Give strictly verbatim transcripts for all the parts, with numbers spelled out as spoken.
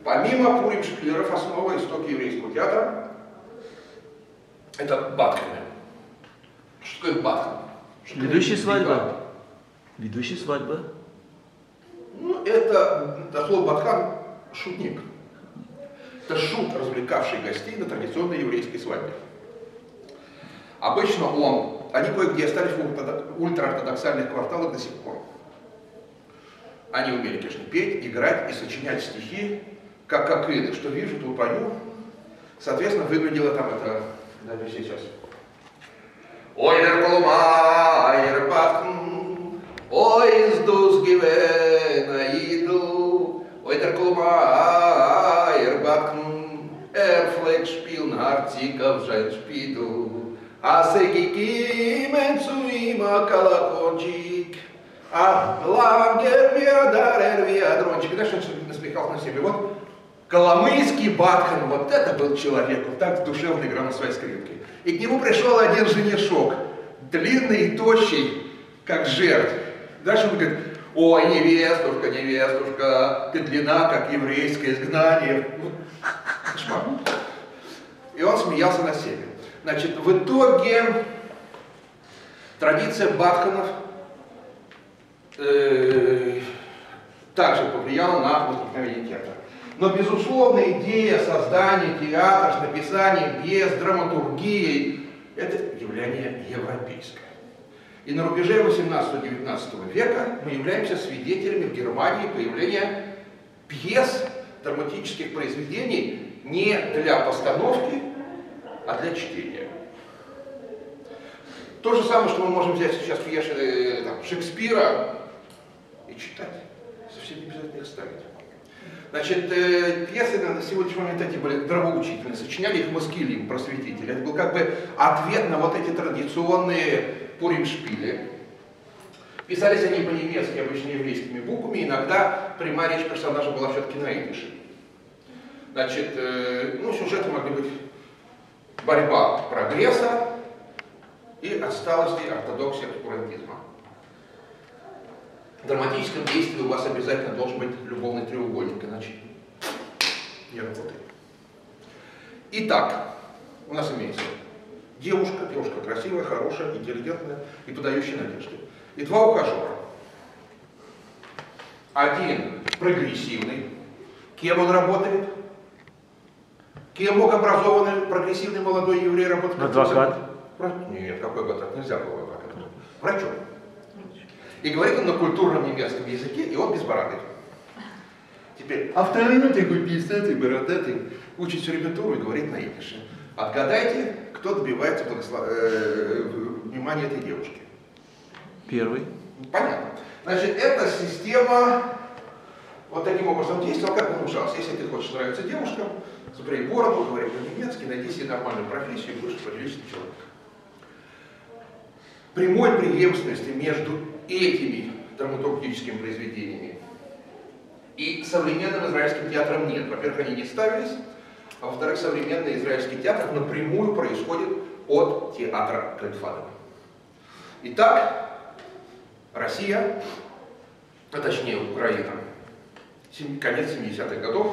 Помимо Пурим Шклеров, основа истоки еврейского театра — это Батханы. Что такое Батхан? Ведущий свадьба. Ведущий свадьба. Ну, это, до слова Батхан, шутник. Это шут, развлекавший гостей на традиционной еврейской свадьбе. Обычно он, они кое-где остались в ультраортодоксальных кварталах до сих пор. Они умели, конечно, петь, играть и сочинять стихи, как кокыны. Что вижу, то пою. Соответственно, выглядело там это, даже сейчас. Ой, дерколумайер батн, ой, сдус гивена иду, ой, дерколумайер батн, эрфлек шпилн артиков женшпиду, а сегикимен цуима калахончик, а лагер виадарер виадрончик. Знаешь, он насмехался на себе. Вот коломыйский Батхан, вот это был человек, вот так душевно играл на своей скрипке. И к нему пришел один женишок, длинный и тощий, как жертв. Дальше он говорит: ой, невестушка, невестушка, ты длина, как еврейское изгнание. Кошмар. И он смеялся на себе. Значит, в итоге традиция Батханов э, также повлияла на возникновение театра. Но, безусловно, идея создания театра с написанием пьес, драматургией – это явление европейское. И на рубеже восемнадцатого-девятнадцатого века мы являемся свидетелями в Германии появления пьес, драматических произведений не для постановки, а для чтения. То же самое, что мы можем взять сейчас пьесы там, Шекспира и читать. Совсем не обязательно их ставить. Значит, э, пьесы на сегодняшний момент эти были нравоучительные, сочиняли их маскилим, просветители. Это был как бы ответ на вот эти традиционные пуримшпили. Писались они по-немецки, обычно еврейскими буквами, иногда прямая речь персонажа была все-таки на идише. Значит, э, ну, сюжеты могли быть борьба прогресса и отсталости, ортодоксии, обскурантизма. В драматическом действии у вас обязательно должен быть любовный треугольник, иначе не работает. Итак, у нас имеется девушка, девушка красивая, хорошая, интеллигентная и подающая надежды. И два ухажера. Один прогрессивный. Кем он работает? Кем мог образованный, прогрессивный молодой еврей работать? Адвокат? Нет, какой адвокат? Нельзя было адвокат. Врачом. И говорит он на культурном немецком языке, и он без бороды. Теперь, а второй, ну такой пиздатый, бородатый, учит всю репетуру и говорит на идише. Отгадайте, кто добивается благослов... э, внимания этой девушки. Первый. Понятно. Значит, эта система вот таким образом действовала, как внушалась. Если ты хочешь нравиться девушкам, забрей бороду, говори по-немецки, найди себе нормальную профессию и будешь приличным человеком. Прямой преемственности между этими драматургическими произведениями и современным израильским театром нет. Во-первых, они не ставились, а во-вторых, современный израильский театр напрямую происходит от театра Гольдфадена. Итак, Россия, а точнее Украина, конец семидесятых годов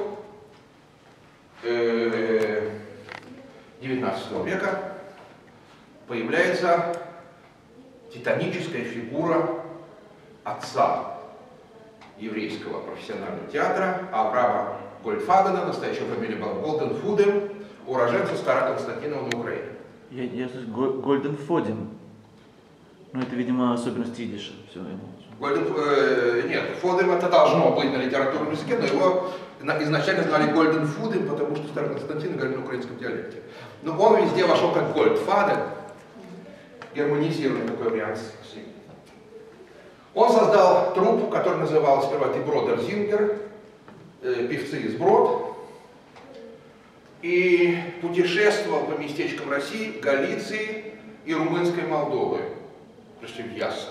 девятнадцатого века, появляется титаническая фигура отца еврейского профессионального театра Авраама Гольдфадена, настоящая фамилия была Голденфуден, уроженца Староконстантинова на Украине. Я, я слышу Гольденфоден. Ну это, видимо, особенность идиша. Все, Гольден, э, нет, Фодем это должно быть на литературном языке, но его изначально знали Гольденфуден, потому что Староконстантин говорил на украинском диалекте. Но он везде вошел как Гольдфаден, гармонизированный такой вариант. Он создал труппу, которая называлась сперва Die Broder Singer, э, певцы из Брод, и путешествовал по местечкам России, Галиции и Румынской Молдовы, почти в Яссах.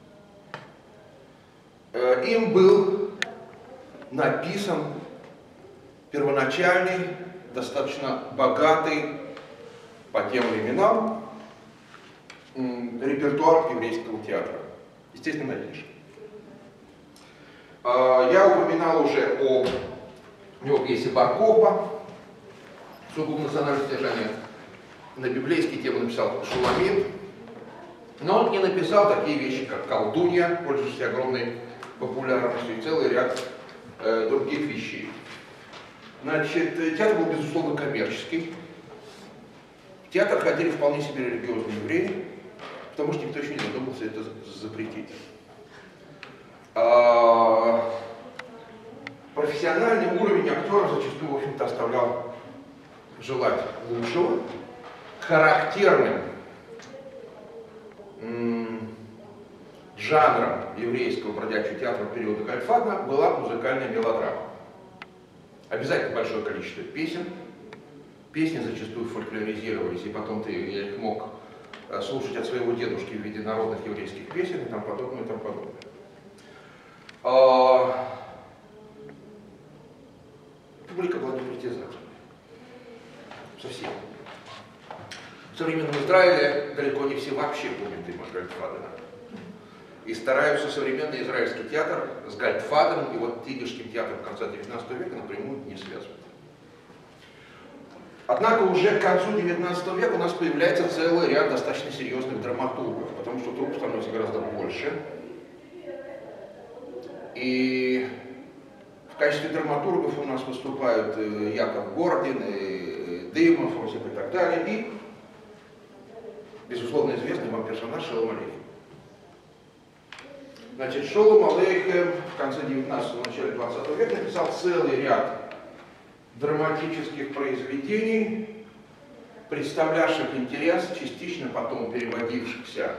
Э, им был написан первоначальный, достаточно богатый по тем временам репертуар еврейского театра. Естественно, на идиш. Я упоминал уже о У него пьеса Бар-Кохба, сугубо национальное содержание. На библейские темы написал Шуламит. Но он не написал такие вещи, как «Колдунья», пользующаяся огромной популярностью, и целый ряд э, других вещей. Значит, театр был, безусловно, коммерческий. В театр ходили вполне себе религиозные евреи, потому что никто еще не додумался это запретить. А, профессиональный уровень актера зачастую, в общем-то, оставлял желать лучшего. Характерным м, жанром еврейского бродячего театра периода Гальфадна была музыкальная мелодрама. Обязательно большое количество песен. Песни зачастую фольклоризировались, и потом ты, я их мог слушать от своего дедушки в виде народных еврейских песен и тому подобное, и тому подобное. А... Публика была непритязательной. Совсем. В современном Израиле далеко не все вообще помнят Има Гальдфадена. И стараются современный израильский театр с Гальдфаденом и вот Тигельским театром конца девятнадцатого века напрямую не связывать. Однако уже к концу девятнадцатого века у нас появляется целый ряд достаточно серьезных драматургов, потому что труп становится гораздо больше. И в качестве драматургов у нас выступают Яков Гордин, и Дымов, Осип и так далее, и, безусловно, известный вам персонаж Шолом Алейхем. Значит, Шолом Алейхем в конце девятнадцатого, начале двадцатого века написал целый ряд драматических произведений, представлявших интерес, частично потом переводившихся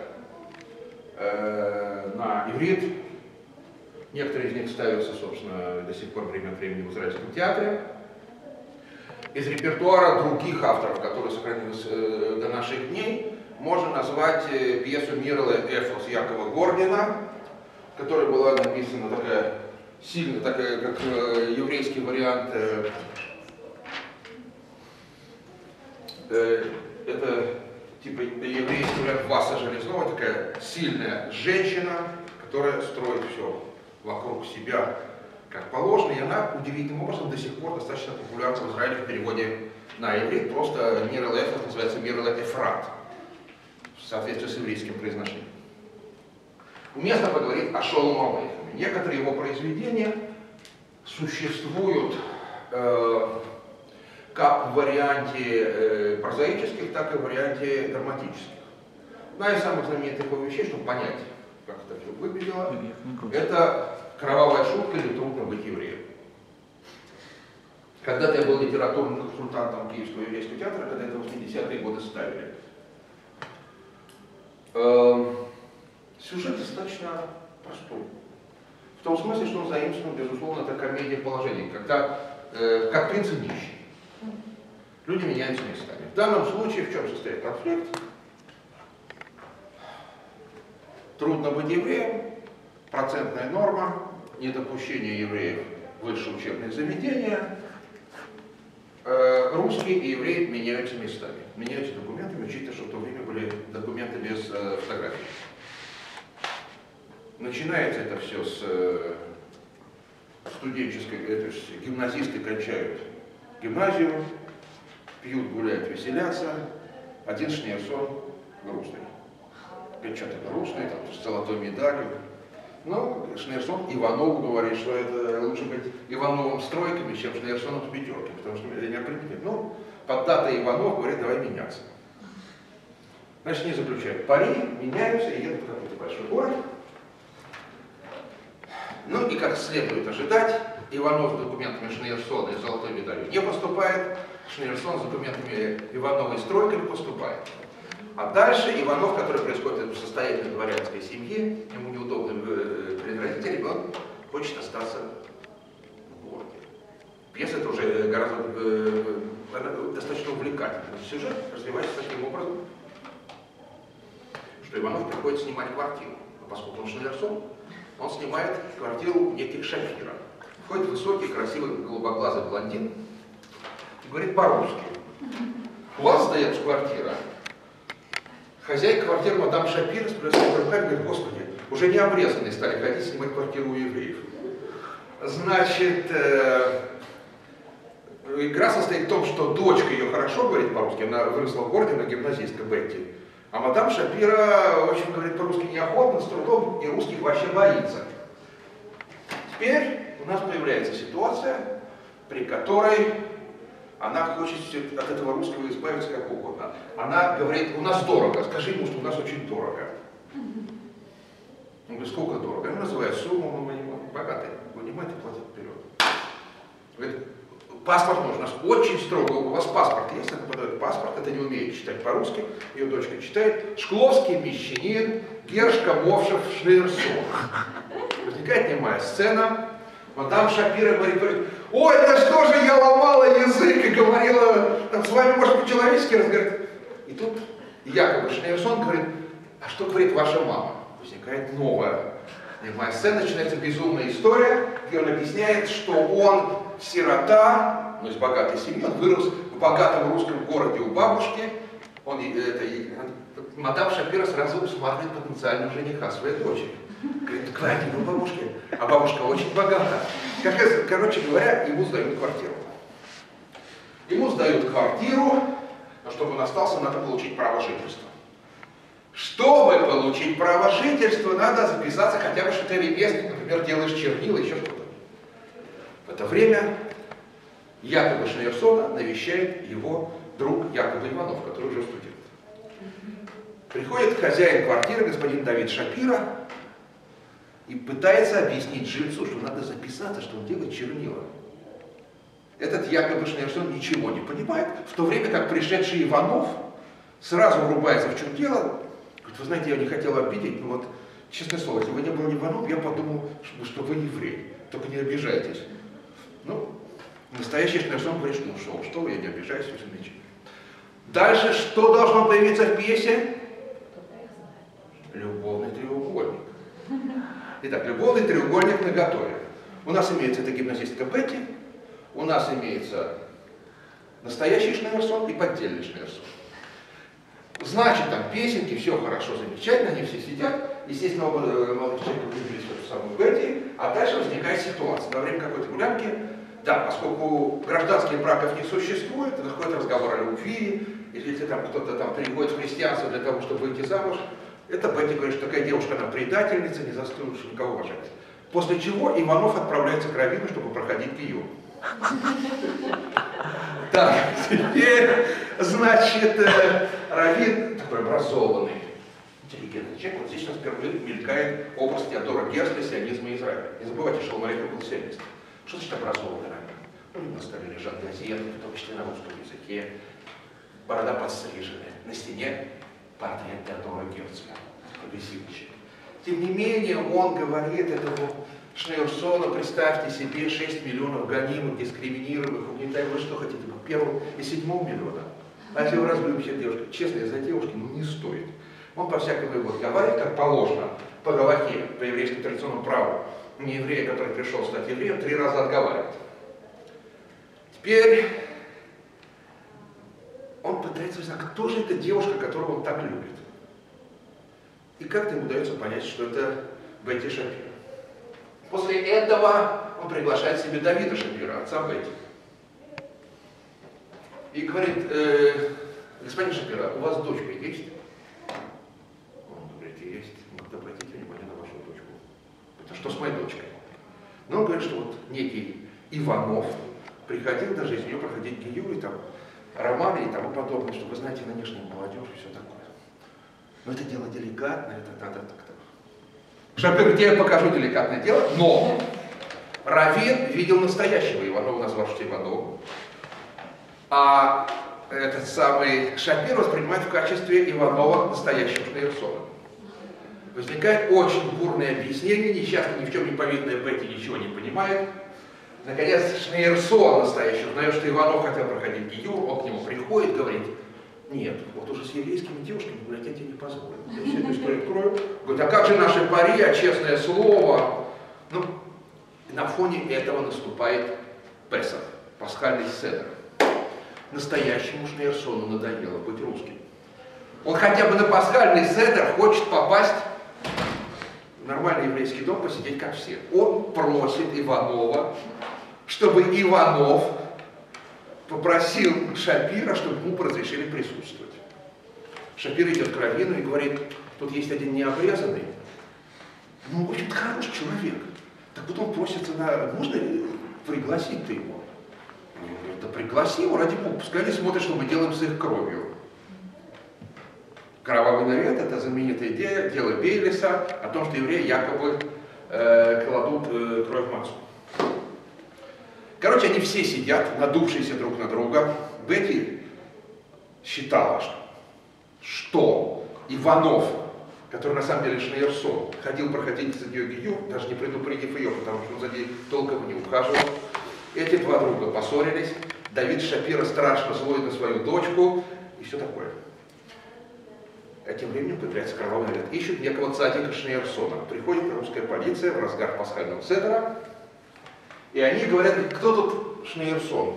э, на иврит. Некоторые из них ставятся, собственно, до сих пор время от времени в израильском театре. Из репертуара других авторов, которые сохранились э, до наших дней, можно назвать э, пьесу Мирле Эфос Якова Гордина, которая была написана такая, сильно такая, как э, еврейский вариант. Э, э, это типа еврейский вариант Васа Железного, такая сильная женщина, которая строит все вокруг себя как положено, и она удивительным образом до сих пор достаточно популярна в Израиле в переводе на иврит. Просто Мирле Эфрат называется Мирле Эфрат, в соответствии с еврейским произношением. Уместно поговорить о Шолом Алейхеме. Некоторые его произведения существуют э, как в варианте э, прозаических, так и в варианте драматических. Одна из самых знаменитых его вещей, чтобы понять, как это все выглядело, это «Кровавая шутка» или «Трудно быть евреем». Когда-то я был литературным консультантом Киевского еврейского театра, когда это в восьмидесятые годы ставили. Э, сюжет достаточно простой. В том смысле, что он заимствован, безусловно, это комедия положений, когда э, как принц и нищий. Люди меняются местами. В данном случае в чем состоит конфликт? Трудно быть евреем, процентная норма, недопущение евреев в высшее учебное заведение. Э, русские и евреи меняются местами. Меняются документами, учитывая, что в то время были документы без э, фотографий. Начинается это все с э, студенческой, то есть гимназисты кончают гимназию, пьют, гуляют, веселятся. Один Шнейрсон грустный. Печаток грустный, там, с золотой медалью. Но Шнейрсон Иванову говорит, что это лучше быть Ивановым с тройками, чем Шнейрсоном с пятеркой, потому что не определит. Ну, под датой Иванов говорит, давай меняться. Значит, они заключают пари, меняются и едут в какой-то большой город. Ну и, как следует ожидать, Иванов с документами Шнейрсона и золотой медалью не поступает, Шнейрсон с документами Иванова и с тройками поступает. А дальше Иванов, который происходит в состоятельной дворянской семье, ему неудобно перед родителями, он хочет остаться в городе. Пьеса это уже гораздо э, достаточно увлекательный сюжет, развивается таким образом, что Иванов приходит снимать квартиру. Но поскольку он Шнейрсон, он снимает квартиру в неких Шафира. Входит высокий, красивый, голубоглазый блондин и говорит по-русски: у вас сдается квартира. Хозяйка квартиры мадам Шапира с плюсовой руками говорит: господи, уже не обрезанные стали ходить снимать квартиру у евреев. Значит, э, состоит в том, что дочка ее хорошо говорит по-русски, она выросла в городе, она гимназистка Бетти. А мадам Шапира очень говорит по-русски неохотно, с трудом, и русских вообще боится. Теперь у нас появляется ситуация, при которой она хочет от этого русского избавиться как угодно. Она говорит, у нас дорого, скажи ему, что у нас очень дорого. Он говорит, сколько дорого? Она называет сумму, мы не богатые, вынимайте, платят вперед. Говорит, паспорт нужно, у нас очень строго, у вас паспорт есть, она подает паспорт, это не умеет читать по-русски, ее дочка читает, Шкловский мещанин, Гершка, Мовшев, Шнейрсон. Возникает немая сцена, мадам Шапира говорит, говорит, ой, да что же я ломала язык и говорила, там, с вами может по-человечески разговаривать. И тут якобы Шнейрсон говорит, а что говорит ваша мама? Возникает новая немая сцена, начинается безумная история, где он объясняет, что он сирота, ну из богатой семьи, он вырос в богатом русском городе у бабушки, он, это, мадам Шапира сразу усматривает потенциального жениха своей дочери. Говорит, клади у бабушки, а бабушка очень богата. Как, короче говоря, ему сдают квартиру. Ему сдают квартиру, но чтобы он остался, надо получить право жительства. Чтобы получить право жительства, надо записаться хотя бы, что ты ремесленник, например, делаешь чернила, еще что-то. В это время якобы Шнейрсона навещает его друг якобы Иванов, который уже студент. Приходит хозяин квартиры, господин Давид Шапира, и пытается объяснить жильцу, что надо записаться, что он делает чернила. Этот якобы Шнейрсон ничего не понимает, в то время как пришедший Иванов сразу врубается, в чем дело. Говорит, вы знаете, я не хотел обидеть, но вот, честное слово, если вы не были Иванов, я подумал, что, что вы еврей, только не обижайтесь. Ну, настоящий Шнейрсон говорит, что ну что, что вы, я не обижаюсь, все замечательно. Дальше что должно появиться в пьесе? Любовный треугольник. Итак, любовный треугольник наготове. У нас имеется эта гимназистка Бетти, у нас имеется настоящий Шнейрсон и поддельный Шнейрсон. Значит, там песенки, все хорошо, замечательно, они все сидят. Естественно, оба молодых человека влюбились в эту самую Бетти, а дальше возникает ситуация. Во время какой-то гулянки, да, поскольку гражданских браков не существует, заходит разговор о любви, если там кто-то там переходит в христианство для того, чтобы выйти замуж, это Бетти говорит, что такая девушка, она предательница, не заслуживающая никого уважать. После чего Иванов отправляется к раввину, чтобы проходить гиюр. Так, теперь, значит, раввин такой образованный, интеллигентный человек. Вот здесь у нас впервые мелькает образ Теодора Герцля «Сионизма Израиля». Не забывайте, что Шалом Алейхем был сионист. Что значит образованный раввин? У него на столе лежат газеты, в том числе на русском языке, борода подстриженная, на стене портрет Теодора Герцля, прогрессивничек. Тем не менее, он говорит этому Шнейрсону, представьте себе шесть миллионов гонимых, дискриминируемых, угнетаемых, вы что хотите, к первому и седьмому миллиона. А если вы разлюбите девушку, честно, из-за девушки, ну не стоит. Он по-всякому его говорит, как положено, по галахе, по еврейскому традиционному праву. Не еврея, который пришел стать евреем, три раза отговаривает. Теперь он пытается узнать, кто же эта девушка, которую он так любит. И как-то ему удается понять, что это Бетти Шапира. После этого он приглашает себе Давида Шапира, отца Бетти. И говорит, э, господин Шапира, у вас дочка есть? Он говорит, есть. Ну, обратите внимание на вашу дочку. Это что с моей дочкой? Но он говорит, что вот некий Иванов приходил даже из нее проходить гиюр, и там романы и тому подобное, что вы знаете, нынешняя молодежь и все такое. Но это дело деликатное, это надо так-то. Шапир говорит, я покажу деликатное дело, но раввин видел настоящего Иванова, назвавшего Ивановым. А этот самый Шапир воспринимает в качестве Иванова настоящего Шнейрсона. Возникает очень бурное объяснение, несчастно, ни в чем не повинная Бетти ничего не понимает. Наконец, Шнейрсон настоящий узнает, что Иванов хотел проходить гиюр, он к нему приходит, говорит, нет, вот уже с еврейскими девушками гулять я тебе не позволю. Я всю эту историю открою. Говорит, а как же наши пари, а честное слово? Ну, на фоне этого наступает Песах, пасхальный седер. Настоящему Шнейрсону надоело быть русским. Он хотя бы на пасхальный седер хочет попасть в нормальный еврейский дом, посидеть как все. Он просит Иванова, чтобы Иванов попросил Шапира, чтобы ему разрешили присутствовать. Шапир идет к раввину и говорит, тут есть один необрезанный, ну, очень хороший человек. Так вот он просится на... Можно пригласить-то его? Он говорит, да пригласи его, ради бога, пускай они смотрят, что мы делаем с их кровью. Кровавый навет — это знаменитая идея, дело Бейлиса о том, что евреи якобы э, кладут э, кровь в мацу. Короче, они все сидят, надувшиеся друг на друга. Бетти считала, что Иванов, который на самом деле Шнейерсон, ходил проходить за нее гию, даже не предупредив ее, потому что он за ней толком не ухаживал. Эти два друга поссорились. Давид Шапира страшно злой на свою дочку и все такое. А тем временем появляется кровавый навет. Ищут некого цадика Шнейерсона. Приходит русская полиция в разгар пасхального седера, и они говорят, кто тут Шнейерсон?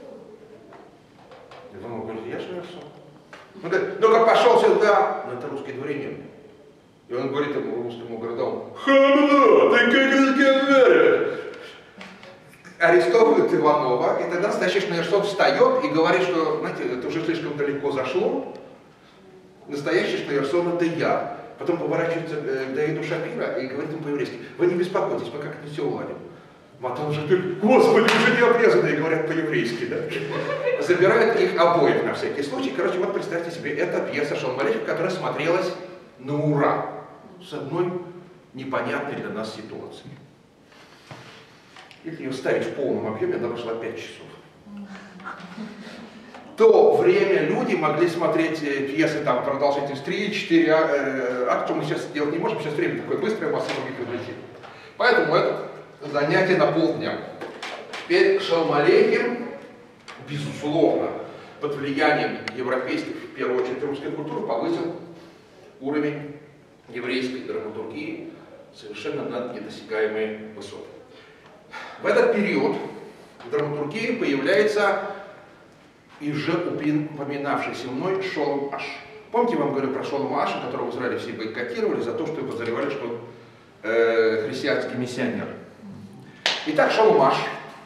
Иванов говорит, я Шнейерсон. Он говорит, ну-ка пошел сюда. Но это русский дворянин. И он говорит ему, русскому городовому, хамла, ты как разговариваешь? Арестовывают Иванова, и тогда настоящий Шнейерсон встает и говорит, что, знаете, это уже слишком далеко зашло. Настоящий Шнейерсон — это я. Потом поворачивается к Давиду Шапира и говорит ему по-еврейски, вы не беспокойтесь, мы как-нибудь все уладим. Матан Шапир, господи, уже не обрезанные, говорят по-еврейски, да? Забирают их обоих на всякий случай. Короче, вот представьте себе, это пьеса Шалом Алейхем, которая смотрелась на ура, с одной непонятной для нас ситуацией. Если ее ставить в полном объеме, она прошла пять часов. В то время люди могли смотреть пьесы там продолжительность три-четыре акта, мы сейчас делать не можем, сейчас время такое быстрое, массовое библиотеки. Поэтому это занятие на полдня. Теперь Шалом Алейхем, безусловно, под влиянием европейской, в первую очередь русской культуры, повысил уровень еврейской драматургии совершенно на недосягаемые высоты. В этот период в драматургии появляется и уже упоминавшийся мной Шолом Аш. Помните, я вам говорю про Шолома Аша, которого в Израиле все бойкотировали за то, что его подозревали, что он э, христианский миссионер. Итак, Шолом Аш,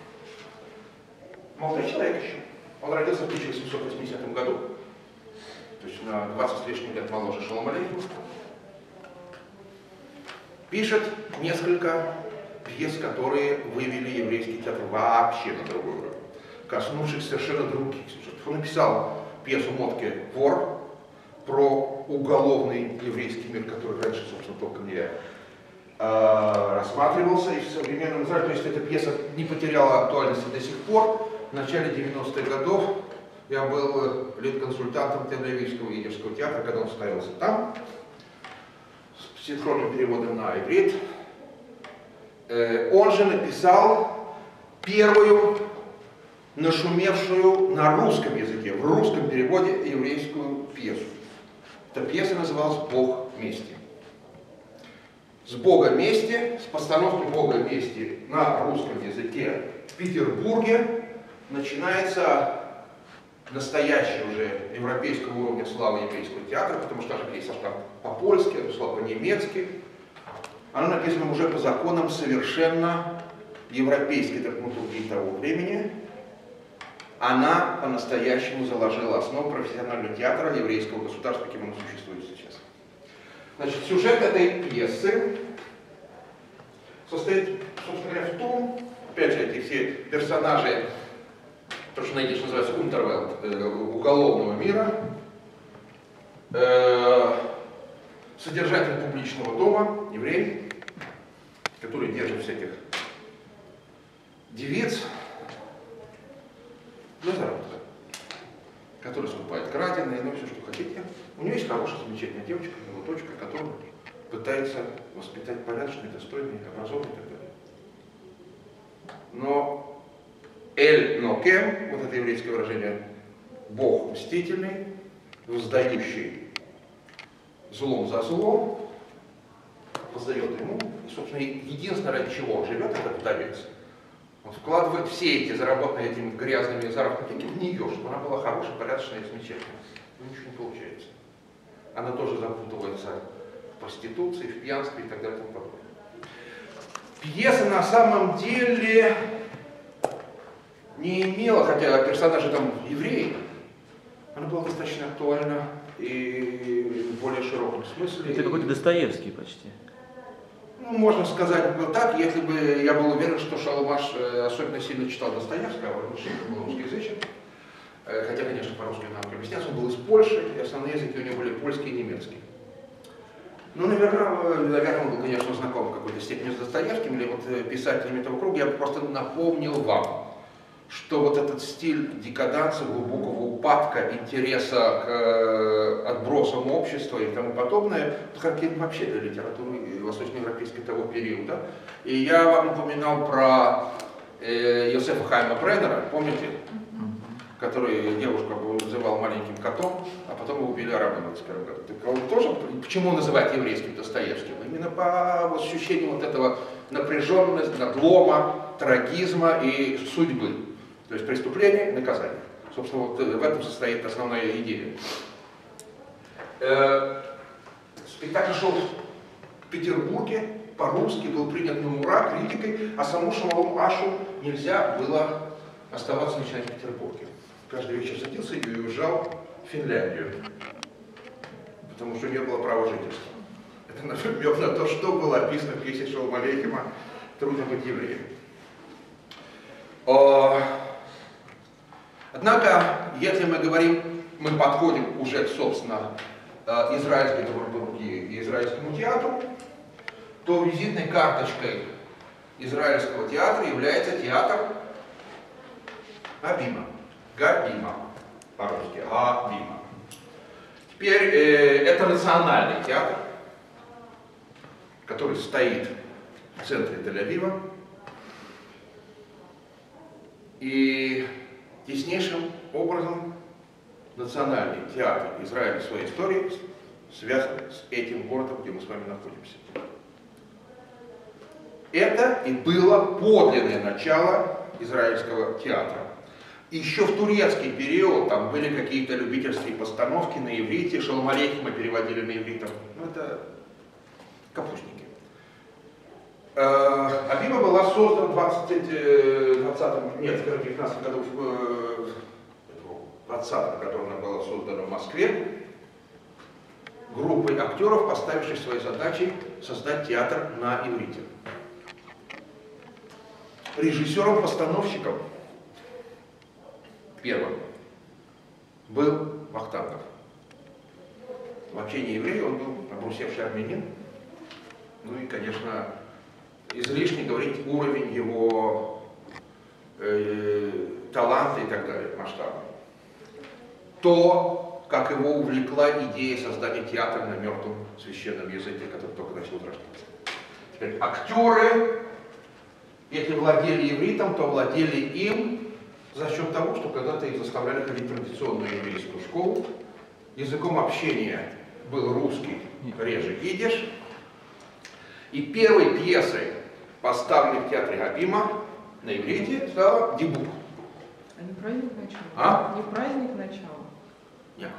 молодой человек еще. Он родился в тысяча восемьсот восьмидесятом году, то есть на двадцать с лишним лет моложе Шолома Алейхема. Пишет несколько пьес, которые вывели еврейский театр вообще на другой уровень, коснувшись совершенно других сюжетов. Он написал пьесу Мотке «Вор» про уголовный еврейский мир, который раньше, собственно, толком не э, рассматривался и в современном Израиле. То есть эта пьеса не потеряла актуальности до сих пор. В начале девяностых годов я был лид-консультантом Тель-Авивского Йиддишского театра, когда он ставился там, с синхронным переводом на иврит. Э, он же написал первую нашумевшую на русском языке, в русском переводе, еврейскую пьесу. Эта пьеса называлась «Бог мести». С Бога мести, с постановки Бога мести на русском языке в Петербурге начинается настоящий уже европейского уровня слава еврейского театра, потому что наша пьеса шла по-польски, она шла по-немецки. Она написана уже по законам совершенно европейской драматургии того времени. Она по-настоящему заложила основу профессионального театра еврейского государства, каким оно существует сейчас. Значит, сюжет этой пьесы состоит, собственно говоря, в том, опять же, эти все персонажи, то, что на идиш называется «Унтервелд», э, уголовного мира, э, содержатель публичного дома, еврей, который держит всяких девиц для заработка, который скупает краденое, ну все, что хотите. У него есть хорошая, замечательная девочка, его дочка, которая пытается воспитать порядочный, достойный, образованный и так далее. Но Эль Нокем, вот это еврейское выражение, Бог мстительный, воздающий злом за злом, воздает ему, и, собственно, единственное, ради чего он живет, это вдовец. Он вкладывает все эти заработанные этими грязными заработными деньги в нее, чтобы она была хорошей, порядочной и замечательной. Но ничего не получается. Она тоже запутывается в проституции, в пьянстве и так далее и тому подобное. Пьеса на самом деле не имела, хотя персонажи там евреи, она была достаточно актуальна и в более широком смысле. Это какой-то Достоевский почти. Ну, можно сказать бы так, если бы я был уверен, что Шалмаш особенно сильно читал Достоевского, он был русскоязычен. Хотя, конечно, по-русски нам объясняется, он был из Польши, и основные языки у него были польский и немецкий. Ну, наверное, наверное, он был, конечно, знаком в какой-то степени с Достоевским, или вот писателями этого круга. Я просто напомнил вам, что вот этот стиль декаданса, глубокого упадка, интереса к э, отбросам общества и тому подобное, характерен вообще для литературы восточноевропейской того периода. И я вам упоминал про э, Йосефа Хайма Бреннера, помните? Который девушка называл маленьким котом, а потом его убили арабы в двадцать первом году. Так он тоже, почему он называет еврейским Достоевским? Именно по ощущению вот этого напряженности, надлома, трагизма и судьбы. То есть преступление, наказание. Собственно, вот в этом состоит основная идея. Э, спектакль шел в Петербурге, по-русски, был принят на ура критикой, а саму Шалому Ашу нельзя было оставаться начинать в Петербурге. Каждый вечер садился и уезжал в Финляндию, потому что у нее было право жительства. Это намек на то, что было описано в пьесе Шолом Алейхема «Трудно быть евреем». Однако, если мы говорим, мы подходим уже, собственно, израильской драматургии и израильскому театру, то визитной карточкой израильского театра является театр Габима. Габима, по-русски, Габима. Теперь э, это национальный театр, который стоит в центре Тель-Авива. И теснейшим образом национальный театр Израиля в своей истории связан с этим городом, где мы с вами находимся. Это и было подлинное начало израильского театра. Еще в турецкий период там были какие-то любительские постановки на иврите, Шолом Алейхема переводили на иврит. Ну, это капустники. Габима была создана в двадцатом, нет, скажем, девятнадцатом году, в двадцатом году она была создана в Москве группой актеров, поставивших своей задачей создать театр на иврите. Режиссером-постановщиком первым был Вахтангов. Вообще не еврей, он был обрусевший армянин. Ну и, конечно, излишне говорить уровень его э, таланта и так далее, масштаба. То, как его увлекла идея создания театра на мертвом священном языке, который только начал рождаться. Теперь актеры, если владели ивритом, то владели им за счет того, что когда-то их заставляли ходить в традиционную еврейскую школу. Языком общения был русский, реже идиш. И первой пьесой, поставленной в театре Габима на иврите, стала «Дибук». А не праздник начала? А? Не праздник начала? Нет.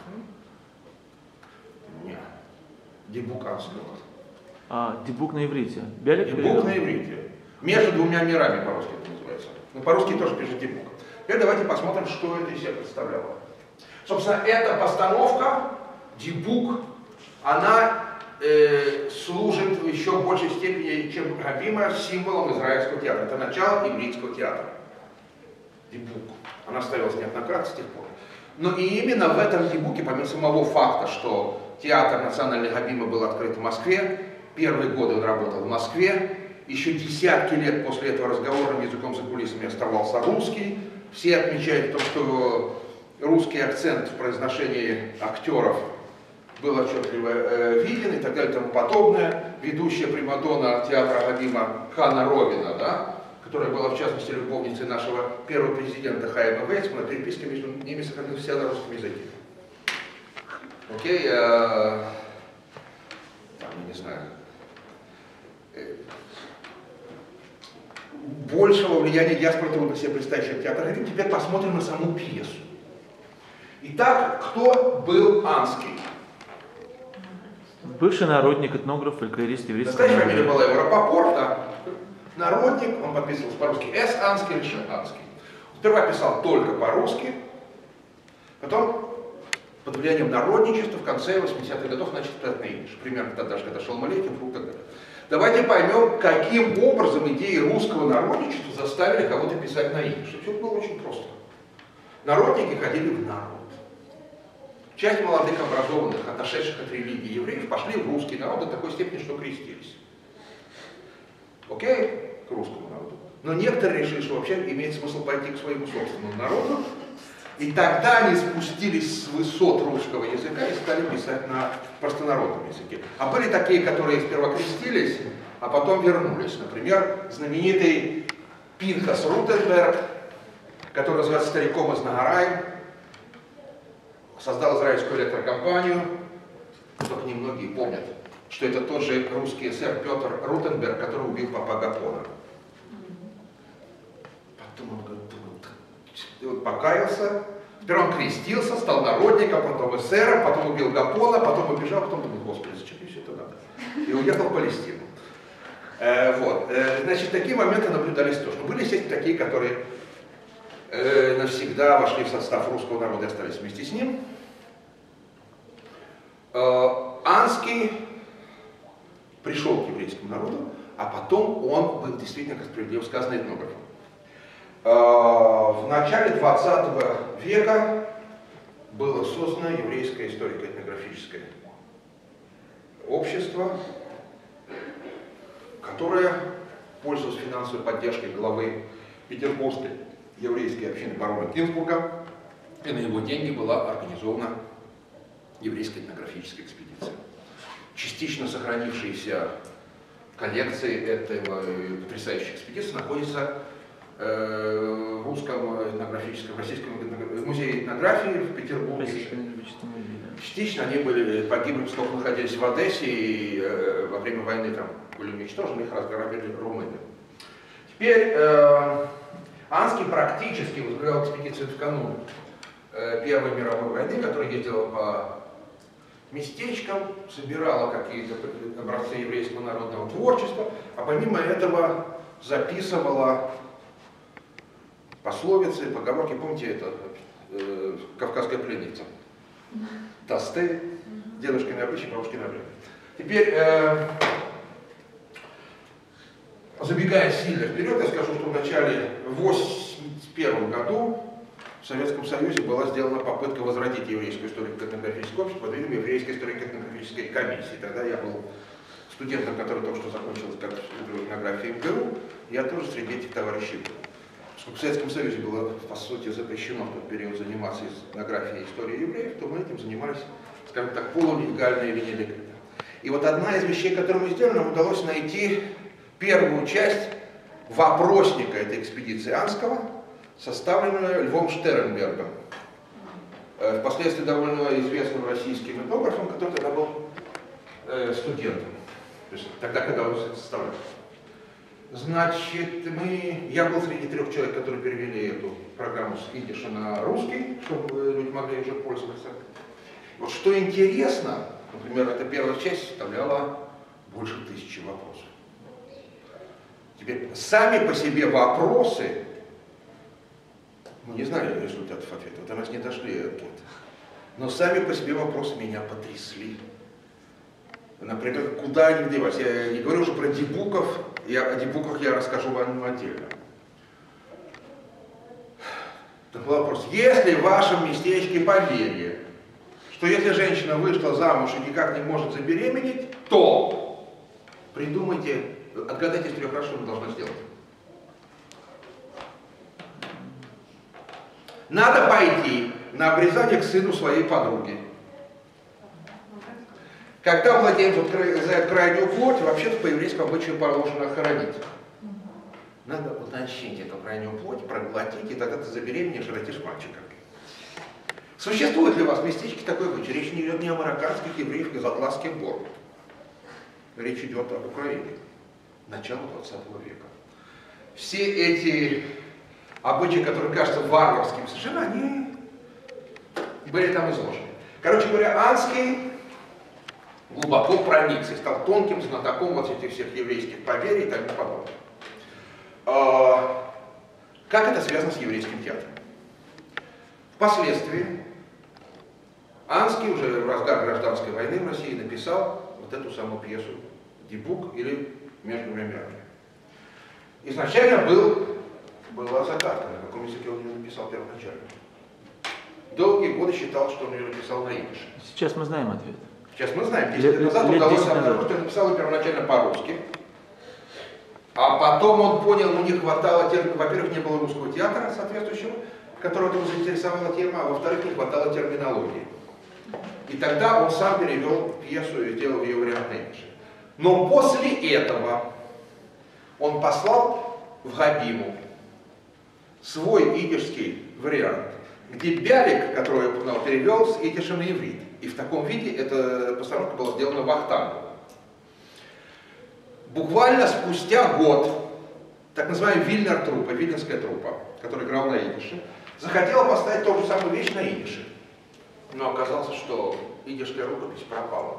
Нет. Дибук анского. А, дибук на иврите. Бялик Дибук на иврите. Между двумя мирами по-русски это называется. Ну, по-русски тоже пишет дибук. Теперь давайте посмотрим, что это из себя представляло. Собственно, эта постановка, дибук, она э, служит в еще большей степени, чем Габима, символом израильского театра. Это начало ивритского театра. Дибук. Она ставилась неоднократно с тех пор. Но и именно в этом дибуке, помимо самого факта, что театр национальный Габима был открыт в Москве, первые годы он работал в Москве, еще десятки лет после этого разговорным языком за кулисами оставался русский. Все отмечают то, что русский акцент в произношении актеров был отчетливо э, виден и так далее и тому подобное. Ведущая примадонна театра Габима Ханна Ровина, да, которая была в частности любовницей нашего первого президента Хайма Вейцмана, переписка между ними сохранилась вся на русском языке. Окей, э, там, я не знаю, э, большего влияния диаспоры трудно себе представить, чем театр Габима. Теперь посмотрим на саму пьесу. Итак, кто был Анский? Бывший народник, этнограф, фольклорист, еврейский. Настоящая фамилия была его Рапопорт, да. Народник, он подписывался по-русски С. Анский или Ш. Анский. Сперва писал только по-русски, потом под влиянием народничества в конце восьмидесятых годов начал писать на идиш. Примерно тогда же, когда шел Малетин, и так далее. Давайте поймем, каким образом идеи русского народничества заставили кого-то писать на идиш. Все было очень просто. Народники ходили в народ. Часть молодых, образованных, отошедших от религии евреев пошли в русский народ до такой степени, что крестились. Окей? К русскому народу. Но некоторые решили, что вообще имеет смысл пойти к своему собственному народу. И тогда они спустились с высот русского языка и стали писать на простонародном языке. А были такие, которые сперва крестились, а потом вернулись. Например, знаменитый Пинхас Рутенберг, который называется стариком из Нагараем, создал израильскую электрокомпанию. Только немногие помнят, что это тот же русский эсер Петр Рутенберг, который убил папа Гапона. Потом он говорит, он покаялся, сперва он крестился, стал народником, потом эсером, потом убил Гапона, потом убежал, потом думал, господи, зачем мне все это надо? И уехал в Палестину. Э, вот. э, значит, такие моменты наблюдались тоже. Но были, естественно, такие, которые э, навсегда вошли в состав русского народа и остались вместе с ним. Э, Анский пришел к еврейскому народу, а потом он был действительно, как справедливо сказано, этнографом. В начале двадцатого века было создано еврейское историко-этнографическое общество, которое пользовалось финансовой поддержкой главы Петербургской еврейской общины барона Гинзбурга, и на его деньги была организована еврейская этнографическая экспедиция. Частично сохранившиеся коллекции этого потрясающей экспедиции находятся в русском этнографическом, российском музее этнографии в Петербурге. Частично они были погибли, поскольку находились в Одессе и э, во время войны там были уничтожены, их разграбили румыны. Теперь э, Анский практически возглавлял экспедицию в канун э, Первой мировой войны, которая ездила по местечкам, собирала какие-то образцы еврейского народного творчества, а помимо этого записывала пословицы, поговорки. Помните это? Э, Кавказская пленница. Тосты, дедушкины обычаи, бабушкины обряды. Теперь, э, забегая сильно вперед, я скажу, что в начале восемьдесят первом году в Советском Союзе была сделана попытка возродить еврейское историко-этнографическое общество под видом еврейской историко-этнографической комиссии. Тогда я был студентом, который только что закончил кафедру этнографии МГУ, я тоже среди этих товарищей был. Поскольку в Советском Союзе было, по сути, запрещено в тот период заниматься этнографией истории евреев, то мы этим занимались, скажем так, полулегально или нелегально. И вот одна из вещей, которую мы сделали, нам удалось найти первую часть вопросника этой экспедиции Анского, составленную Львом Штернбергом, впоследствии довольно известным российским этнографом, который тогда был студентом, то есть тогда, когда он это составлял. Значит, мы, я был среди трех человек, которые перевели эту программу с идиша на русский, чтобы люди могли уже пользоваться. Вот что интересно, например, эта первая часть составляла больше тысячи вопросов. Теперь, сами по себе вопросы, мы не знали результатов ответов, до нас не дошли ответы, но сами по себе вопросы меня потрясли. Например, куда они девать? Я не говорю уже про дебуков, я, о дебуках я расскажу вам отдельно. Так вопрос, если в вашем местечке поверье, что если женщина вышла замуж и никак не может забеременеть, то придумайте, отгадайте, если хорошо она должна сделать. Надо пойти на обрезание к сыну своей подруги. Когда младенец отзывает крайнюю плоть, вообще-то по еврейскому обычаю положено хоронить. Надо утащить эту крайнюю плоть, проглотить, и тогда ты забеременеешь и родишь мальчика. Существует ли у вас в местечке такой обычай? Речь не идет не о марокканских евреях из Атласских гор. Речь идет об Украине. Начало двадцатого века. Все эти обычаи, которые кажутся варварскими совершенно, они были там изложены. Короче говоря, Анский глубоко проникся, стал тонким знатоком вот этих всех еврейских поверий и тому подобное. Как это связано с еврейским театром? Впоследствии Анский уже в разгар гражданской войны в России написал вот эту самую пьесу «Дибук» или «Между двумя мирами». Изначально был, была загадка, на каком языке он ее написал первоначально. Долгие годы считал, что он ее написал на идише. Сейчас мы знаем ответ. Сейчас мы знаем, десять лет Лет- назад лет удалось десять обнаружить, назад. что он написал ее первоначально по-русски. А потом он понял, ну не хватало термина, во-первых, не было русского театра соответствующего, которого его заинтересовала тема, а во-вторых, не хватало терминологии. И тогда он сам перевел пьесу и сделал ее вариант на идише. Но после этого он послал в Габиму свой идишский вариант, где Бялик, который я упоминал, перевел с идиша на иврит. И в таком виде эта постановка была сделана вахтангом. Буквально спустя год, так называемая Вильнер труппа, вильнерская труппа, которая играла на идише, захотела поставить ту же самую вещь на идише. Но оказалось, что идишская рукопись пропала.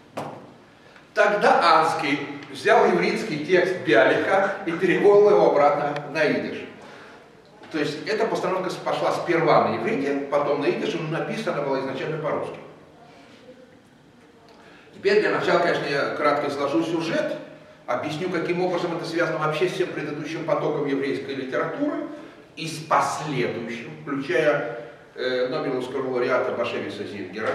Тогда Анский взял ивритский текст Бялика и перевел его обратно на идиш. То есть эта постановка пошла сперва на иврите, потом на идише, но написана была изначально по-русски. Теперь для начала, конечно, я кратко изложу сюжет, объясню, каким образом это связано вообще с всем предыдущим потоком еврейской литературы и с последующим, включая э, Нобелевского лауреата Башевиса Зингера.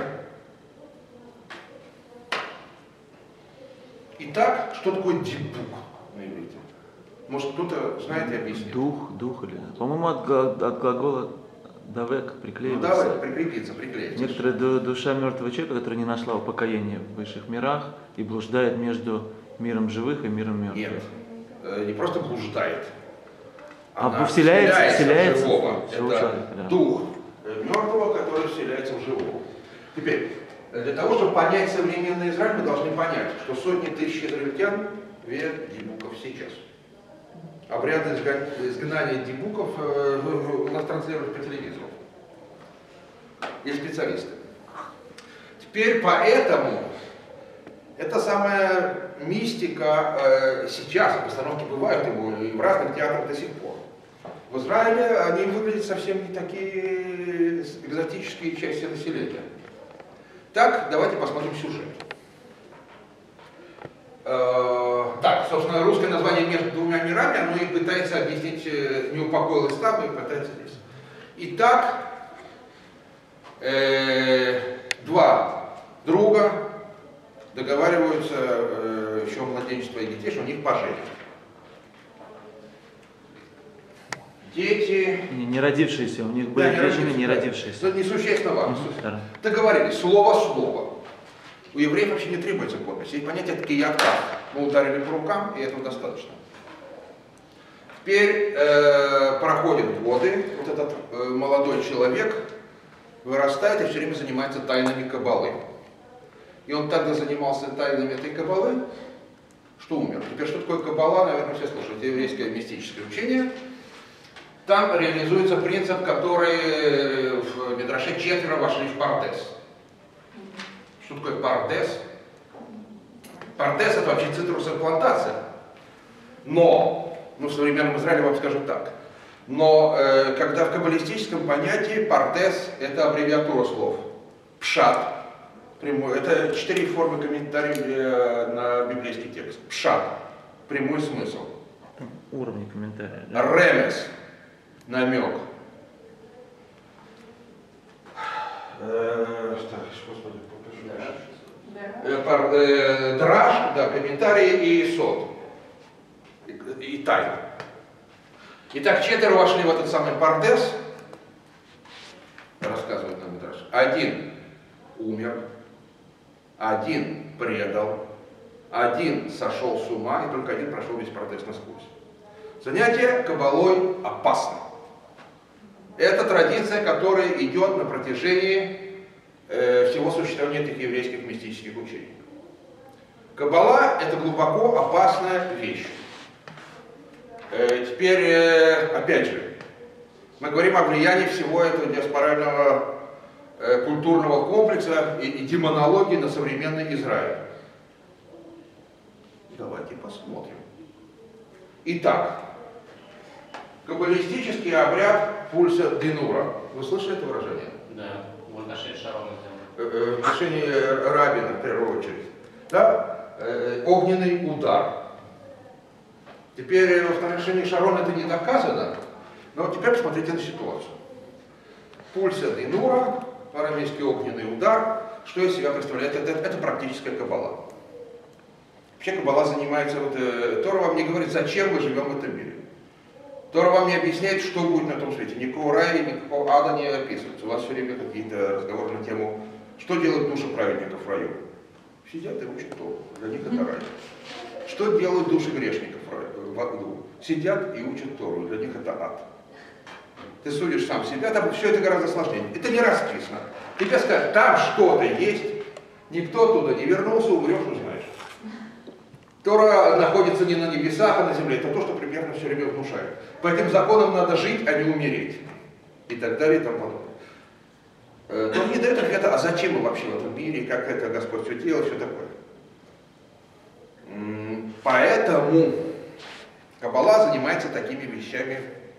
Итак, что такое дибук на иврите? Может, кто-то знает и объяснит? Дух, дух или... По-моему, от, гла- от глагола «давек» Ну приклеивается. давай, прикрепиться, приклеить. Некоторая ду- душа мертвого человека, которая не нашла упокоения в высших мирах и блуждает между миром живых и миром мертвых. Нет, э, не просто блуждает. А Она вселяется- вселяется в живого. в живого Это человека, да. дух э, мертвого, который вселяется в живого. Теперь, для того, чтобы понять современный Израиль, мы должны понять, что сотни тысяч израильтян верят в дибуков сейчас. Обряды изга- изгнания дибуков э, у нас транслируют по телевизору. Есть специалисты. Теперь поэтому эта самая мистика э, сейчас, постановки бывают его и в разных театрах до сих пор. В Израиле они выглядят совсем не такие экзотические части населения. Так, давайте посмотрим сюжет. Э, так, собственно, русское название «Между двумя мирами», оно и пытается объяснить э, неупокоилость там, и пытается здесь. Итак, э, два друга договариваются э, еще младенчества и детей, что у них поженят. Дети... Не, не родившиеся, у них были Да, две жены, не да. родившиеся. Это несущественно важно. Мгм, да. Договорились, слово слово. У евреев вообще не требуется подпись. Есть понятие ткият. Мы ударили по рукам, и этого достаточно. Теперь э, проходят годы, вот этот э, молодой человек вырастает и все время занимается тайнами каббалы. И он тогда занимался тайнами этой каббалы, что умер. Теперь что такое каббала, наверное, все слышали. Это еврейское мистическое учение. Там реализуется принцип, который в Мидраше четверо вошли в Пардес. Что такое Пардес? Пардес — это вообще цитрусовая плантация. Но, ну в современном Израиле вам скажу так, но э, когда в каббалистическом понятии Пардес — это аббревиатура слов. Пшат, прямой, это четыре формы комментариев э, на библейский текст. Пшат, прямой смысл. Уровни комментария. Да? Ремес, намек. Э, так, господи, покажу. Э, пар- э, драж, да, комментарии и сот. И, и тайна. Итак, четверо вошли в этот самый Пардес, рассказывает нам Драж. Один умер, один предал, один сошел с ума, и только один прошел весь Пардес насквозь. Занятие каббалой опасно. Это традиция, которая идет на протяжении э, всего существования этих еврейских мистических учений. Каббала — это глубоко опасная вещь. Э, теперь, э, опять же, мы говорим о влиянии всего этого диаспорального э, культурного комплекса и, и демонологии на современный Израиль. Давайте посмотрим. Итак, Каббалистический обряд пульса Денура. Вы слышали это выражение? Да, в отношении Шарона Э, э, В отношении Рабина, в первую очередь. Да? Э, Огненный удар. Теперь в отношении Шарона это не доказано, но теперь посмотрите на ситуацию. Пульса Денура, арамейский огненный удар, что из себя представляет? Это, это практическая каббала. Вообще каббала занимается, вот, э, Тора вам не говорит, зачем мы живем в этом мире. Тора вам не объясняет, что будет на том свете. Никакого рая, никакого ада не описывается. У вас все время какие-то разговоры на тему, что делают души праведников в раю. Сидят и учат Тору. Для них это рай. Что делают души грешников в аду? Сидят и учат Тору. Для них это ад. Ты судишь сам себя, там все это гораздо сложнее. Это не расписано. Тебе скажут, там что-то есть, никто туда не вернулся, умрешь, узнаешь. Тора находится не на небесах, а на земле. Это то, что примерно все время внушает. По этим законам надо жить, а не умереть. И так далее, и тому подобное. Тора не дает ответа, а зачем мы вообще в этом мире, как это Господь все делает, все такое. Поэтому каббала занимается такими вещами,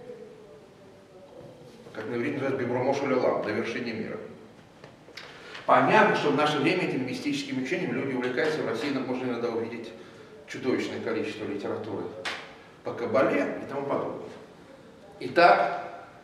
как на иврите называется бимрумо шель олам, на вершине мира. Понятно, что в наше время этим мистическим учением люди увлекаются. В России нам можно иногда увидеть чудовищное количество литературы по каббале и тому подобное. Итак,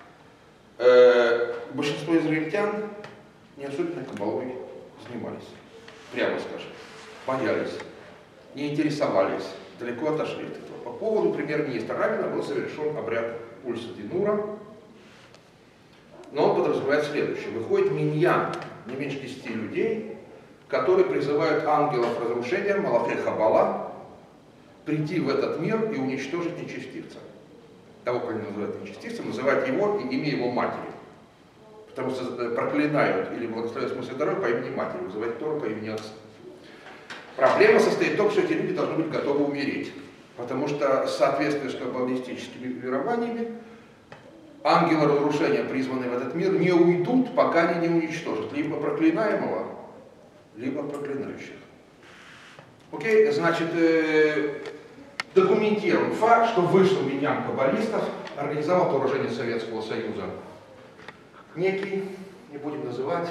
э, большинство израильтян не особенно каббалой занимались, прямо скажем, боялись, не интересовались, далеко отошли от этого. По поводу премьер-министра Рабина был совершен обряд пульса Денура, но он подразумевает следующее. Выходит миньян, не меньше десяти людей, которые призывают ангелов разрушения, Малахей Хабала, прийти в этот мир и уничтожить нечестивца. Того, кого они называют нечестивцем, называют его и имя его матери. Потому что проклинают или благословляют в смысле здоровья по имени матери, вызывают Тору по имени отца. Проблема состоит в том, что эти люди должны быть готовы умереть. Потому что, соответствуя с каббалистическими верованиями, ангелы разрушения, призванные в этот мир, не уйдут, пока они не уничтожат либо проклинаемого, либо проклинающих. Окей, значит, э, документируем факт, что вышел миньян каббалистов, организовал вооружение Советского Союза некий, не будем называть,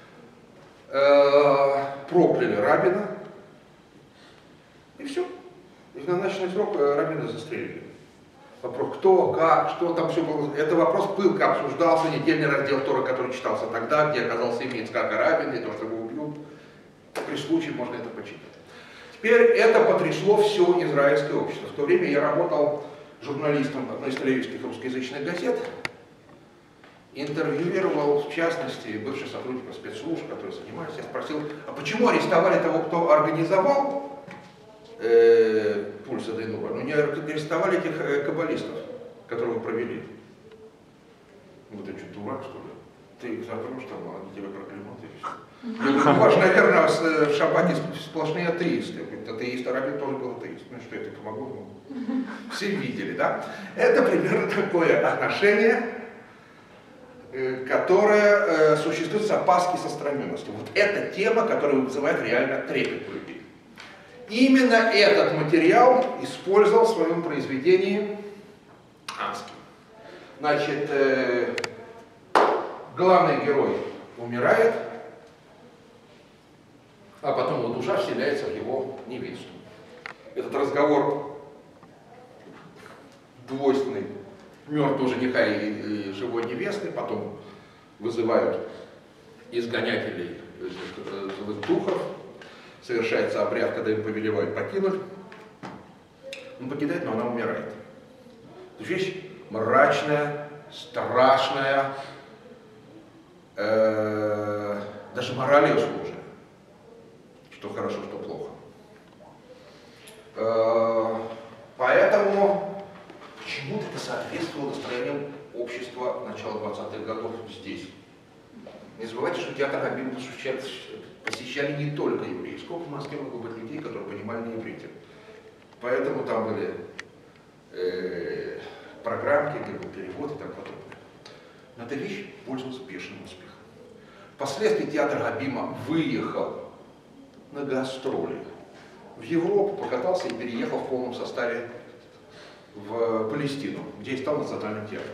э, прокляли Рабина, и все. И в назначенный срок Рабина застрелили. Вопрос, кто, как, что там все было. Это вопрос пылко обсуждался, недельный раздел Торы, который читался тогда, где оказался имя Ицхака Рабина, и то, что его убьют. При случае можно это почитать. Теперь это потрясло все израильское общество. В то время я работал журналистом одной из тель-авивских русскоязычных газет, интервьюировал, в частности, бывших сотрудников спецслужб, которые занимались. Я спросил, а почему арестовали того, кто организовал э, пульса Денура, но не арестовали этих э, каббалистов, которые вы провели? Вот ты что, дурак, что ли? Ты забыл, что они тебя проклянут и все. Ну, ваш, наверное, в Шаббате сплошные атеисты. Атеист, Рабин тоже был атеист. Ну что, я тебе помогу? Ну, все видели, да? Это примерно такое отношение, которое существует с опаской со странностью. Вот эта тема, которая вызывает реально трепет у людей. Именно этот материал использовал в своем произведении Анский. Значит, э, главный герой умирает, а потом его душа вселяется в его невесту. Этот разговор двойственный, мертвого жениха и, и живой невесты, потом вызывают изгонятелей злых духов, совершается обряд, когда им повелевают покинуть. Он покидает, но она умирает. Это вещь мрачная, страшная, э, даже морали услужная. Что хорошо, что плохо. Э, поэтому почему-то это соответствовало настроениям общества начала двадцатых годов здесь. Не забывайте, что театр Хабиба посещали не только евреи. Сколько в Москве могло быть людей, которые понимали на иврите. Поэтому там были э, программки, где был перевод и так подобное. Но эта вещь пользовалась бешеным успехом. Впоследствии театр Хабима выехал на гастроли в Европу, покатался и переехал в полном составе в Палестину, где и стал национальным театром.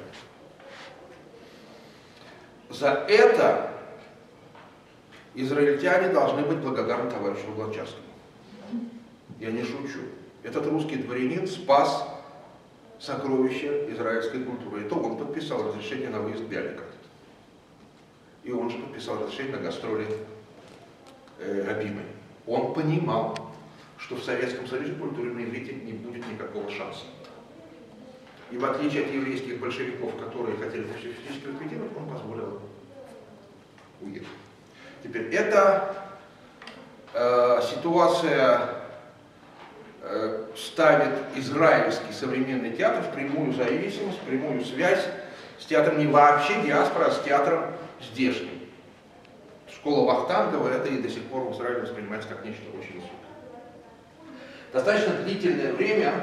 За это израильтяне должны быть благодарны товарищу Луначарскому. Я не шучу. Этот русский дворянин спас сокровища израильской культуры. Это он подписал разрешение на выезд Бялика. И он же подписал разрешение на гастроли э, Абимы. Он понимал, что в Советском Союзе культуре на иврите не будет никакого шанса. И в отличие от еврейских большевиков, которые хотели это все физически ликвидировать, он позволил уехать. Теперь эта э, ситуация э, ставит израильский современный театр в прямую зависимость, в прямую связь с театром не вообще диаспора, а с театром здешним. Школа Вахтангова это и до сих пор в Израиле воспринимается как нечто очень высокое. Достаточно длительное время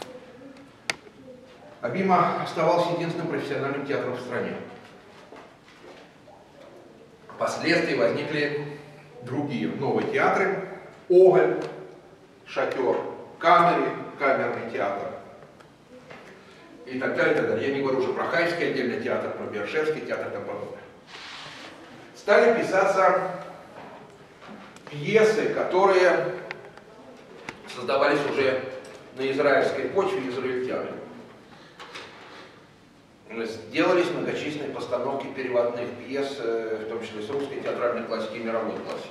Абима оставался единственным профессиональным театром в стране. Впоследствии возникли другие новые театры: Оголь, Шатер, Камери, камерный театр и так далее, и так далее. Я не говорю уже про Хайский отдельный театр, про Бершевский театр и тому подобное. Стали писаться пьесы, которые создавались уже на израильской почве израильтянами. Сделались многочисленные постановки переводных пьес, в том числе с русской театральной классики и мировой классики.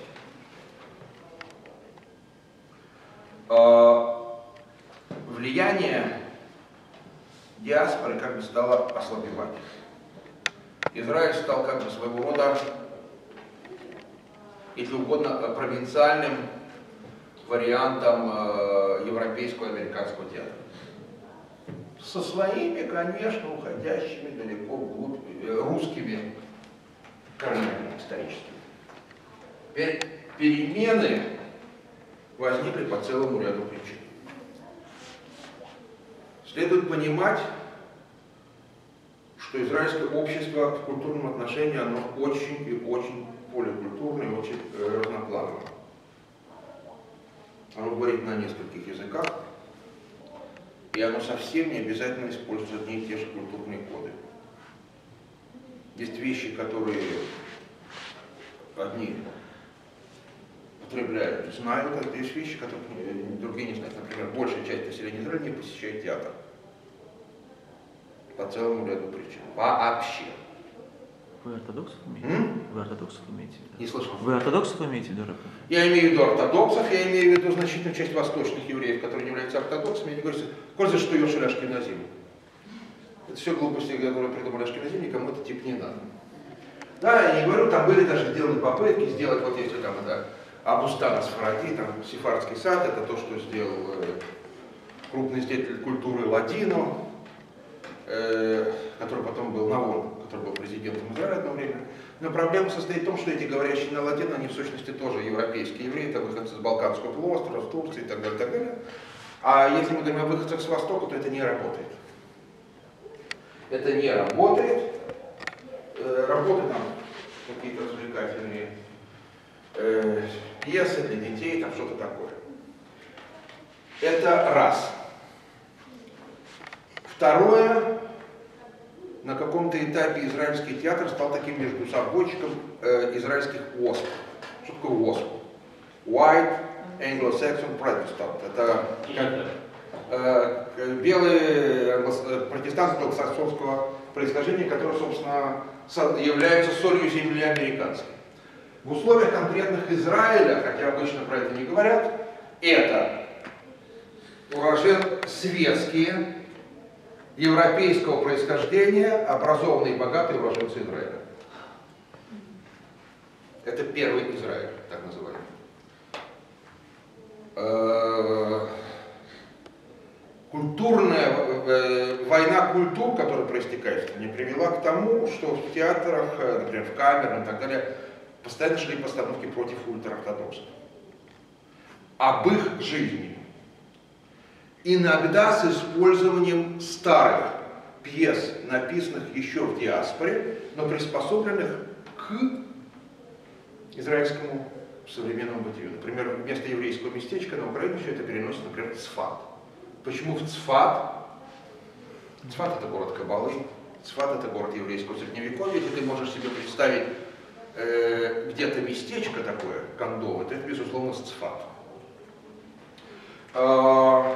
Влияние диаспоры как бы стало ослабевать. Израиль стал как бы своего рода, если угодно, провинциальным вариантом европейского американского театра. Со своими, конечно, уходящими далеко вглубь русскими корнями историческими. Теперь перемены возникли по целому ряду причин. Следует понимать, что израильское общество в культурном отношении, оно очень и очень поликультурное и очень разноплановое. Оно говорит на нескольких языках, и оно совсем не обязательно использует одни и те же культурные коды. Есть вещи, которые одни употребляют, знают, а есть вещи, которые другие не знают. Например, большая часть населения Израиля не посещает театр. По целому ряду причин. Вообще. Вы ортодоксов имеете? М? Вы ортодоксов имеете в виду? Не слышал. Вы ортодоксов имеете в виду? Я имею в виду ортодоксов, я имею в виду значительную часть восточных евреев, которые не являются ортодоксами. Я не говорю, пользуясь, что Йошель Ашкеназим. Это все глупости, которые придумали Ашкеназим, никому это тип не надо. Да, я не говорю, там были даже сделаны попытки сделать, вот если там это Абустан Сфаради, там Сефардский сад, это то, что сделал э, крупный деятель культуры Ладино, э, который потом был Навон, который был президентом Израиля одно время. Но проблема состоит в том, что эти говорящие на латино, они в сущности тоже европейские евреи, это выходцы с Балканского полуострова, с Турции и так далее, так далее. А если мы говорим о выходцах с Востока, то это не работает. Это не работает. Э, работы там какие-то развлекательные э, пьесы для детей, там что-то такое. Это раз. Второе. На каком-то этапе израильский театр стал таким между собойчиком э, израильских ОСП. Что такое ОСП? White Anglo-Saxon Protestant. Это как, э, белые протестанты англосаксонского происхождения, которые, собственно, являются солью земли американской. В условиях конкретных Израиля, хотя обычно про это не говорят, это урожен светские, европейского происхождения, образованные и богатые уроженцы Израиля. Это первый Израиль, так называемый. Культурная война культур, которая проистекает в стране, привела к тому, что в театрах, например, в камерах и так далее, постоянно шли постановки против ультраортодоксов. Об их жизни. Иногда с использованием старых пьес, написанных еще в диаспоре, но приспособленных к израильскому современному бытию. Например, вместо еврейского местечка на Украине все это переносится, например, в Цфат. Почему в Цфат Цфат — это город Кабалы, Цфат — это город еврейского средневековья. Если ты можешь себе представить э, где-то местечко такое, кондово, то это, безусловно, Цфат. Э,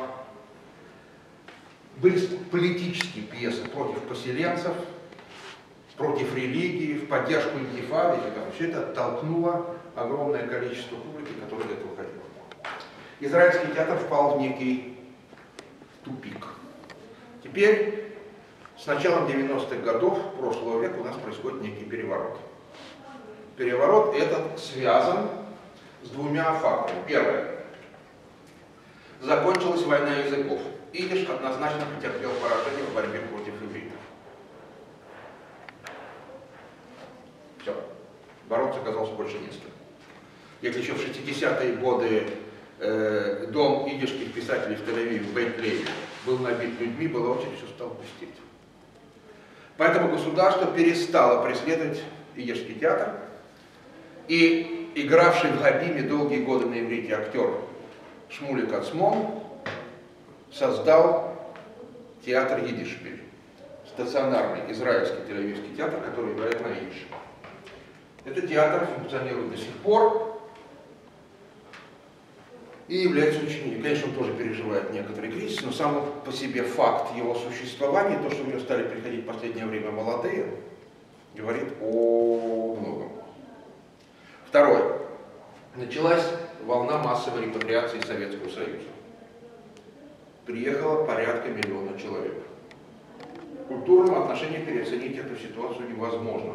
были политические пьесы против поселенцев, против религии, в поддержку интифады. Все это оттолкнуло огромное количество публики, которое до этого ходило. Израильский театр впал в некий тупик. Теперь, с началом девяностых годов прошлого века у нас происходит некий переворот. Переворот этот связан с двумя факторами. Первое. Закончилась война языков. Идиш однозначно потерпел поражение в борьбе против иврита. Все. Бороться оказалось больше не с кем. Если еще в шестидесятые годы э, дом идишских писателей в Тель-Авиве, в Бейт-Леве, был набит людьми, было очень все стало пустеть. Поэтому государство перестало преследовать идишский театр, и игравший в Хабиме долгие годы на иврите актер Шмулик Ацмон создал театр Йидишвиль, стационарный израильский тель-авивский театр, который играет на идише. Этот театр функционирует до сих пор и является очень... Конечно, он тоже переживает некоторый кризис, но сам по себе факт его существования, то, что в него стали приходить в последнее время молодые, говорит о многом. Второе. Началась волна массовой репатриации Советского Союза. Приехало порядка миллиона человек. В культурном отношении переоценить эту ситуацию невозможно.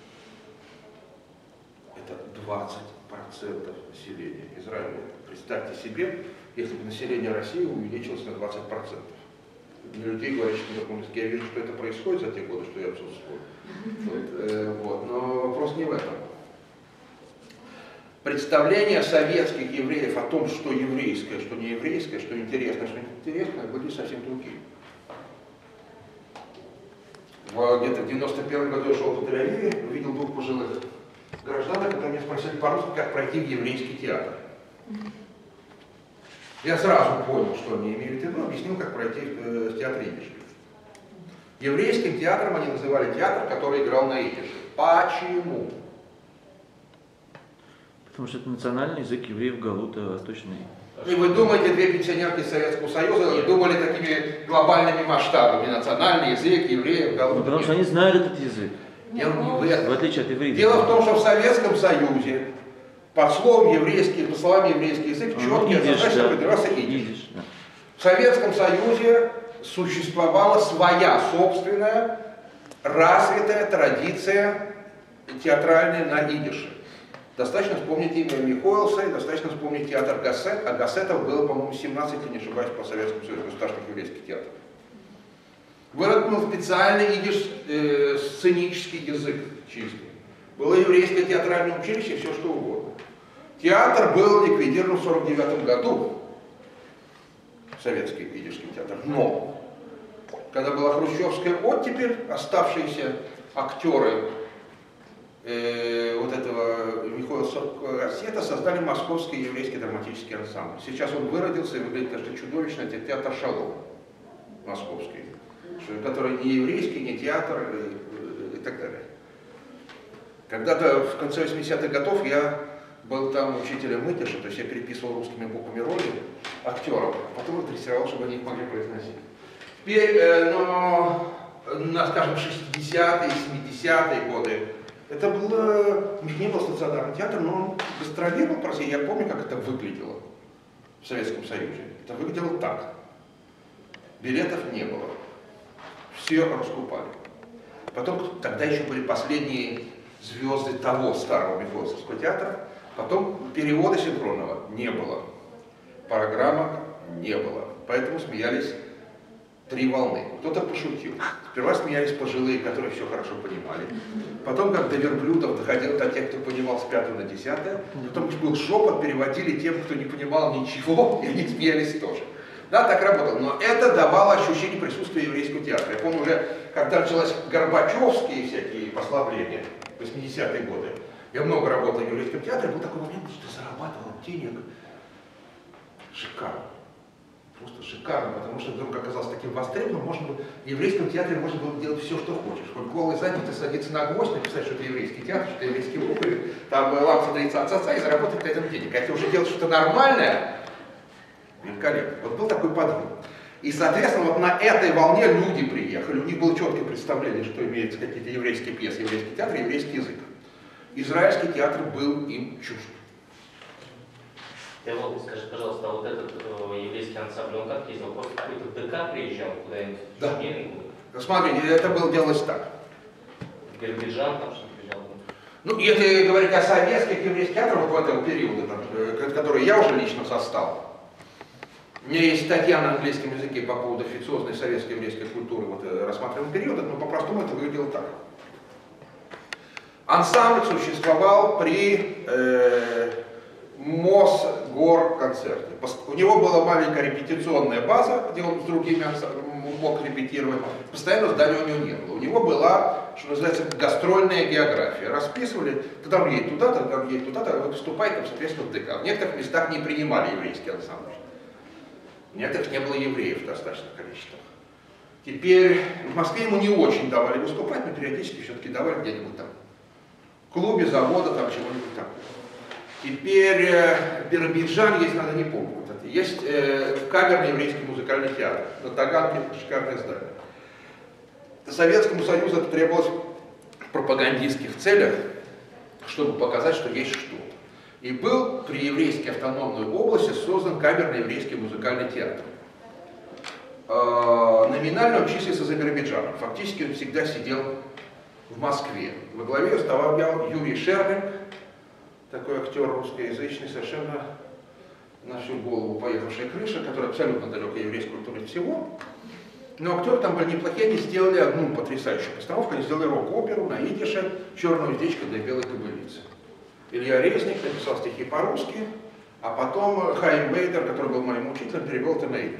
Это двадцать процентов населения Израиля. Представьте себе, если бы население России увеличилось на двадцать процентов. Для людей, говорящих на таком языке, я вижу, что это происходит за те годы, что я отсутствую. Вот, э, вот. Но вопрос не в этом. Представления советских евреев о том, что еврейское, что не еврейское, что интересно, что неинтересное, были совсем другие. Где-то в девяносто первом году я шел по Тель-Авиве, увидел двух пожилых граждан, которые меня спросили по-русски, как пройти в еврейский театр. Я сразу понял, что они имеют в виду, объяснил, как пройти в театр идиш. Еврейским театром они называли театр, который играл на идише. Почему? Потому что это национальный язык евреев Галута Восточный. И вы думаете, две пенсионерки Советского Союза думали такими глобальными масштабами? Национальный язык евреев Галута. Ну, потому что они знают этот язык. Дело не в этом. В отличие от иврита. Дело в том, что в Советском Союзе под словом еврейский, по словам еврейский язык, четко и однозначно подразумевался идиш. Да. В Советском Союзе существовала своя собственная развитая традиция театральная на идише. Достаточно вспомнить имя Михоэлса, и достаточно вспомнить театр Гассет, а Гассетов было, по-моему, семнадцать, если не ошибаюсь, по Советскому Союзу государственных еврейских театров. Выроднул специальный идиш, э, сценический язык чистый. Было еврейское театральное училище, все что угодно. Театр был ликвидирован в сорок девятом году, советский идишский театр, но когда была хрущевская оттепель, оставшиеся актеры э, вот этого Михоэловского рассвета создали Московский еврейский драматический ансамбль. Сейчас он выродился и выглядит, конечно, чудовищно, это театр Шалом московский, который не еврейский, не театр и, и так далее. Когда-то в конце восьмидесятых годов я был там учителем идиша, то есть я переписывал русскими буквами роли актеров, а потом их дрессировал, чтобы они их могли произносить. Теперь, э, но, на, скажем, шестидесятые, семидесятые годы, это было, у них не был стационарный театр, но он гастролировал по России. Я помню, как это выглядело в Советском Союзе. Это выглядело так. Билетов не было. Все раскупали. Потом, тогда еще были последние звезды того старого Михоэловского театра. Потом перевода синхронного не было. Программок не было. Поэтому смеялись три волны. Кто-то пошутил. Сперва смеялись пожилые, которые все хорошо понимали. Потом, как до верблюдов, доходило до тех, кто понимал с пятого на десятое. Потом был шепот, переводили тем, кто не понимал ничего, и они смеялись тоже. Да, так работало. Но это давало ощущение присутствия еврейского театра. Я помню уже, когда началось горбачевские всякие послабления, восьмидесятые годы, я много работал в еврейском театре, был такой момент, что зарабатывал денег шикарно. Просто шикарно, потому что вдруг оказалось таким востребованным, можно было, в еврейском театре можно было делать все, что хочешь. Хоть голый задницей садиться на гвоздь, написать, что это еврейский театр, что это еврейский буквы, там лампа традиция от отца и заработать на этом денег. А если уже делать что-то нормальное, великолепно. Вот был такой подъем. И, соответственно, вот на этой волне люди приехали, у них было четкое представление, что имеются какие-то еврейские пьесы, еврейский театр, еврейский язык. Израильский театр был им чужд. Ты вот скажи, пожалуйста, а вот этот э, еврейский ансамбль, он как ездил? Просто какой-то ДК приезжал куда-нибудь? Да. В Шмелинку? Смотрите, это было делалось так. В Биробиджан там что-то приезжал? Ну, если говорить о советских еврейских театрах вот в этого периода, там, который я уже лично застал, у меня есть статья на английском языке по поводу официозной советской еврейской культуры вот, рассматриваемого периода, но по-простому это выглядело так. Ансамбль существовал при э, Мосгорконцерте. У него была маленькая репетиционная база, где он с другими мог репетировать. Постоянно здания у него не было. У него была, что называется, гастрольная география. Расписывали, ты там едешь туда-то, там едешь туда-то, выступай там, соответственно, в ДК. В некоторых местах не принимали еврейский ансамбль. В некоторых не было евреев в достаточном количестве. Теперь в Москве ему не очень давали выступать, но периодически все-таки давали где-нибудь там. В клубе, завода, там чего-нибудь там. Теперь э, Биробиджан есть, надо не помнить. Вот это. Есть э, камерный еврейский музыкальный театр. На Таганке шикарное здание. Советскому Союзу это требовалось в пропагандистских целях, чтобы показать, что есть что-то. И был при еврейской автономной области создан камерный еврейский музыкальный театр. Э, номинально он числится за Биробиджаном. Фактически он всегда сидел в Москве. Во главе стоял Юрий Шербинг, такой актер русскоязычный, совершенно на всю голову поехавшая крыша, который абсолютно далек от еврейской культуры всего. Но актеры там были неплохие, они сделали одну потрясающую постановку, они сделали рок-оперу на идише «Черная уздечка для белой кобылицы». Илья Резник написал стихи по-русски, а потом Хайм Бейдер, который был моим учителем, перевел это на идиш.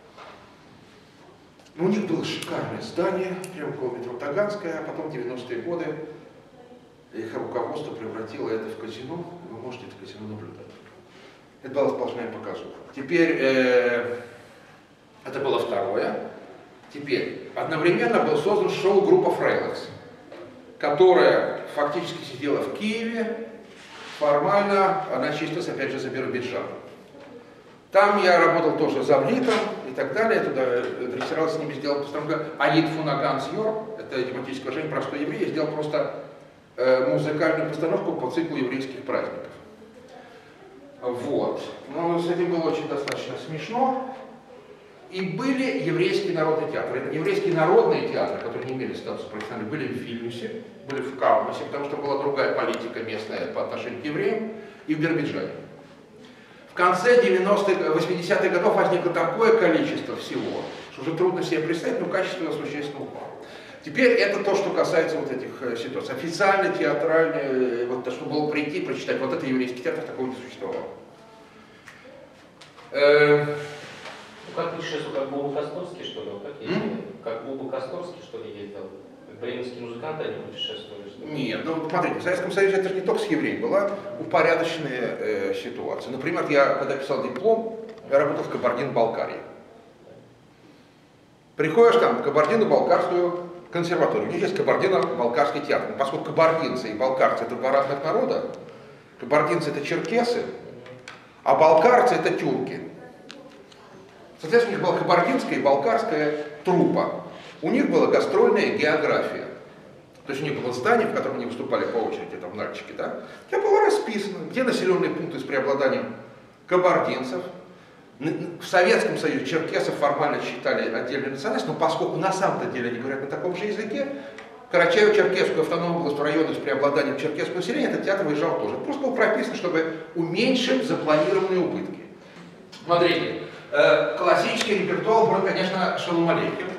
У них было шикарное здание, прямо около метро Таганская, а потом в девяностые годы их руководство превратило это в казино, вы можете это казино наблюдать. Это была сплошная показуха. Теперь, э, это было второе. Теперь, одновременно был создан шоу-группа Фрейлакс, которая фактически сидела в Киеве, формально она числилась опять же за Биробиджаном. Там я работал тоже завлитом и так далее, туда дрессировался с ними, сделал постановку «Аид Фунаган Сьор», это тематическое выражение «Простой еврей», я сделал просто э, музыкальную постановку по циклу еврейских праздников. Вот. Но с этим было очень достаточно смешно. И были еврейские народные театры. Это еврейские народные театры, которые не имели статуса профессиональных, были в Вильнюсе, были в Каунасе, потому что была другая политика местная по отношению к евреям, и в Биробиджане. В конце девяностых, восьмидесятых годов возникло такое количество всего, что уже трудно себе представить, но качество существенно упало. Теперь это то, что касается вот этих ситуаций. Официально, театрально, вот то, что было прийти, прочитать, вот это еврейский театр, такого не существовало. Ну, как путешествовал, как Буба Косторский, что ли? Как, Mm? как Буба Косторский, что ли, ездил? Как бременские музыканты, они путешествовали? Что ли? Нет, ну смотрите, в Советском Союзе это же не только с евреем, была упорядоченная э, ситуация. Например, я, когда писал диплом, я работал в Кабардино-Балкарии. Приходишь там в Кабардино-Балкарскую консерваторию, у них есть Кабардино-Балкарский театр. Но поскольку кабардинцы и балкарцы это два разных народа, кабардинцы это черкесы, а балкарцы это тюрки. Соответственно, у них была кабардинская и балкарская труппа. У них была гастрольная география. То есть у них было здание, в котором они выступали по очереди, там, в Нальчике, да? Где было расписано, где населенные пункты с преобладанием кабардинцев. В Советском Союзе черкесов формально считали отдельной национальностью, но поскольку на самом-то деле они говорят на таком же языке, Карачаево-Черкесскую автономную область района с преобладанием черкесского населения, этот театр выезжал тоже. Это просто было прописано, чтобы уменьшить запланированные убытки. Смотрите, э, классический репертуар был, конечно, Шалом Алейхем.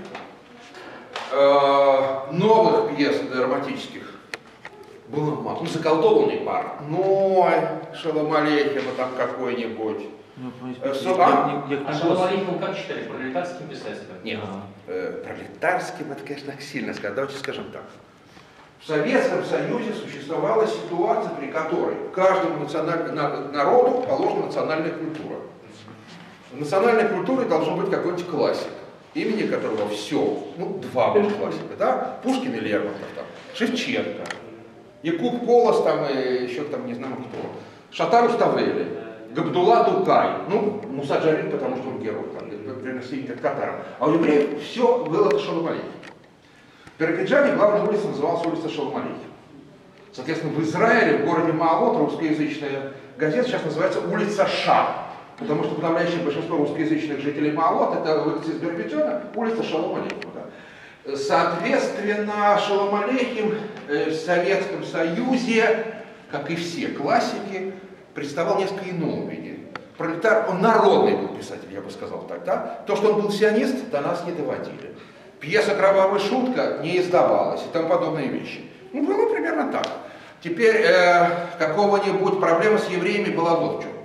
Э, новых пьес драматических было мало. Ну, заколдованный портной, Шалом Алейхема там какой-нибудь. Ну, Э, я- а? я- я- А Шалом Алейхем как считали? Пролетарским писателем? Нет, А. э, пролетарским это, конечно, сильно сказать. Давайте скажем так. В Советском Союзе существовала ситуация, при которой каждому националь... на- народу положена национальная культура. В национальной культуре должен быть какой-нибудь классик, имени которого все, ну, два будет классика, да? Пушкин и Лермонтов, там, Шевченко, Якуб Колос, там, и еще там не знаю кто, Шатар Уставели, Габдулла Тукай, ну, Муса Джалиль, потому что он герой, там, приносили как татарам. А у евреев все было это Шалом Алейхим. В Биробиджане главная улица называлась улица Шалом Алейхим. Соответственно, в Израиле, в городе Маалот, русскоязычная газета сейчас называется улица Ша. Потому что подавляющее большинство русскоязычных жителей Маалот это улица из Биробиджана, улица Шалом Алейхим. Да. Соответственно, Шалом Алейхим в Советском Союзе, как и все классики, представал несколько ином виде. Пролетар, он народный был писатель, я бы сказал так, да? То, что он был сионист, до нас не доводили. Пьеса «Кровавая шутка» не издавалась и тому подобные вещи. Ну, было примерно так. Теперь э, какого-нибудь проблема с евреями была вот в чем.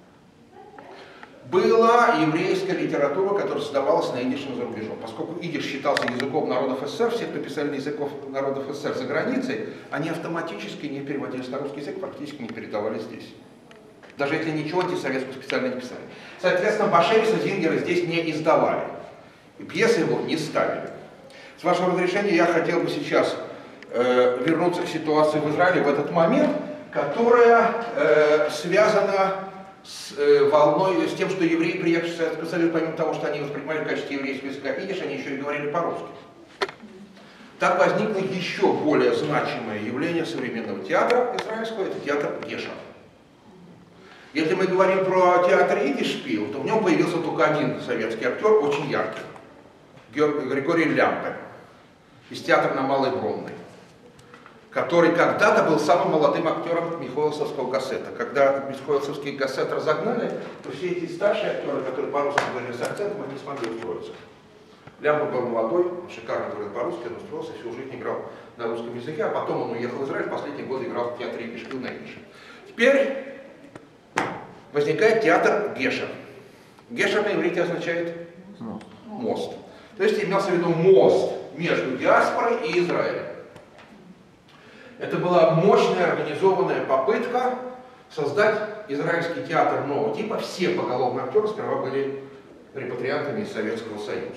Была еврейская литература, которая создавалась на идише за рубежом. Поскольку идиш считался языком народов СССР, все, кто писали на языков народов СССР за границей, они автоматически не переводились на русский язык, практически не передавали здесь. Даже если ничего антисоветского специально не писали. Соответственно, Башевиса, Зингера здесь не издавали. И пьесы его не ставили. С вашего разрешения я хотел бы сейчас э, вернуться к ситуации в Израиле в этот момент, которая э, связана с э, волной, с тем, что евреи, приехавшие в Советский Союз, помимо того, что они воспринимали в качестве еврейского языка идиш, они еще и говорили по-русски. Так возникло еще более значимое явление современного театра израильского, это театр Геша. Если мы говорим про театр идиш-шпил, то в нем появился только один советский актер, очень яркий. Григорий Лямпе из театра на Малой Бронной, который когда-то был самым молодым актером Михоэлсовского гассета. Когда Михоэлсовский гассет разогнали, то все эти старшие актеры, которые по-русски говорили с акцентом, они не смогли устроиться. Лямпе был молодой, шикарно говорил по-русски, он устроился, всю жизнь играл на русском языке, а потом он уехал в Израиль, в последние годы играл в театре идиш-шпил на идише. Теперь возникает театр Геша. Геша на иврите означает мост. То есть имелся в виду мост между диаспорой и Израилем. Это была мощная организованная попытка создать израильский театр нового типа. Все поголовные актеры сперва были репатриантами из Советского Союза.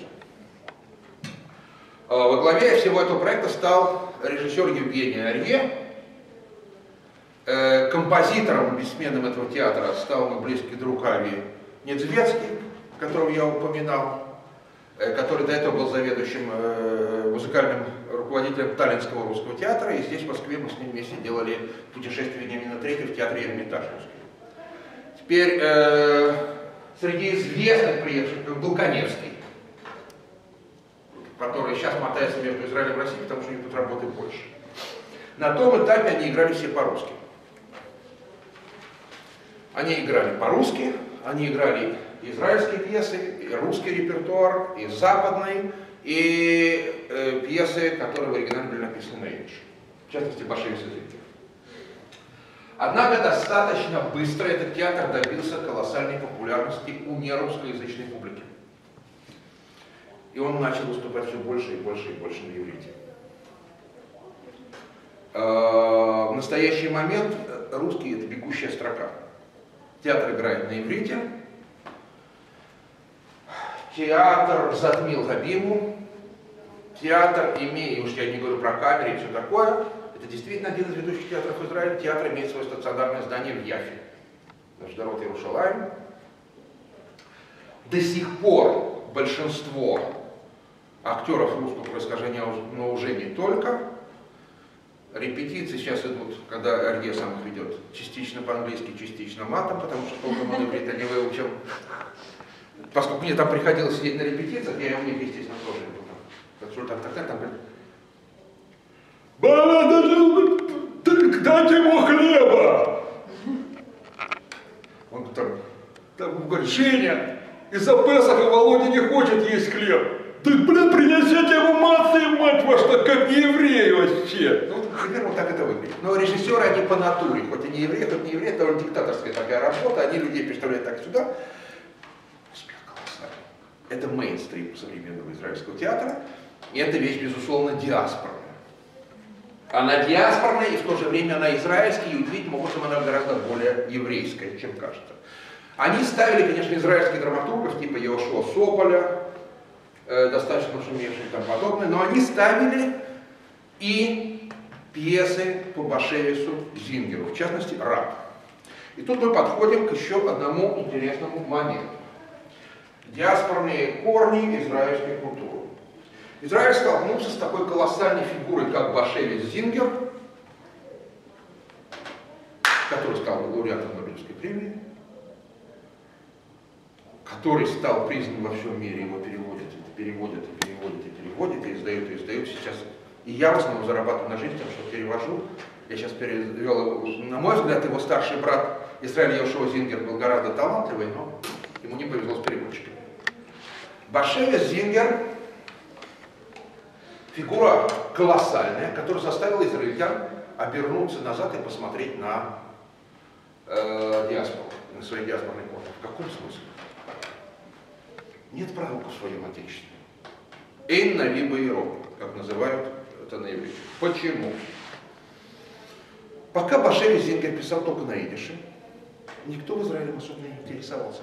Во главе всего этого проекта стал режиссер Евгений Арье. Композитором бессменным этого театра стал мой близкий друг Ави Недзвецкий, которого я упоминал, который до этого был заведующим музыкальным руководителем Таллинского русского театра, и здесь в Москве мы с ним вместе делали путешествие Вениамина Третьего в театре Эрмитаж русский. Теперь э, среди известных приехавших был Коневский, который сейчас мотается между Израилем и Россией, потому что у них тут работы больше. На том этапе они играли все по-русски. Они играли по-русски, они играли израильские пьесы, и русский репертуар, и западный, и э, пьесы, которые в оригинале были написаны на идиш, в частности, Башевис и Зингер. Однако достаточно быстро этот театр добился колоссальной популярности у нерусскоязычной публики. И он начал выступать все больше и больше и больше на иврите. Э, в настоящий момент русский — это бегущая строка. Театр играет на иврите. Театр затмил Хабиму. Театр имеет, уж я не говорю про камеры и все такое, это действительно один из ведущих театров Израиля. Театр имеет свое стационарное здание в Яфе, на Шдарот Иерушалаим. До сих пор большинство актеров русского происхождения, но уже не только. Репетиции сейчас идут, когда Арье сам их ведет, частично по-английски, частично матом, потому что толком он иврит не выучил. Поскольку мне там приходилось сидеть на репетициях, я у них, естественно, тоже иду там. Так что так, так, так, там говорит, дайте ему хлеба! Он там, там говорит, Женя, из-за Песаха Володя не хочет есть хлеб. Так, блин, принесите ему мацы, мать ваша, как не евреи вообще. Ну, примерно так это выглядит. Но режиссеры, они по натуре, хоть и не евреи, хоть не евреи, это довольно диктаторская такая работа, они людей представляют так сюда. Успех колоссальный. Это мейнстрим современного израильского театра, и это вещь, безусловно, диаспорная. Она диаспорная, и в то же время она израильская, и удивительным образом она гораздо более еврейская, чем кажется. Они ставили, конечно, израильских драматургов, типа Йошуа Сополя, э, достаточно шумевших и тому подобное, но они ставили и пьесы по Башевису Зингеру, в частности, «Раб». И тут мы подходим к еще одному интересному моменту. Диаспорные корни израильской культуры. Израиль столкнулся с такой колоссальной фигурой, как Башевис Зингер, который стал лауреатом Нобелевской премии, который стал признан во всем мире, его переводят, переводят, и переводят, и переводят, и издают, и издают сейчас. И я в основном зарабатываю на жизнь тем, что перевожу. Я сейчас перевел, на мой взгляд, его старший брат Исраэль Йошуа Зингер был гораздо талантливый, но ему не повезло с переводчиком. Башевис Зингер — фигура колоссальная, которая заставила израильтян обернуться назад и посмотреть на э, диаспору, на свои диаспорные корни. В каком смысле? Нет пророка в своем отечестве. Эйн нави баиро, как называют это на иврите. Почему? Пока Башевис Зингер писал только на идише, никто в Израиле особенно не интересовался.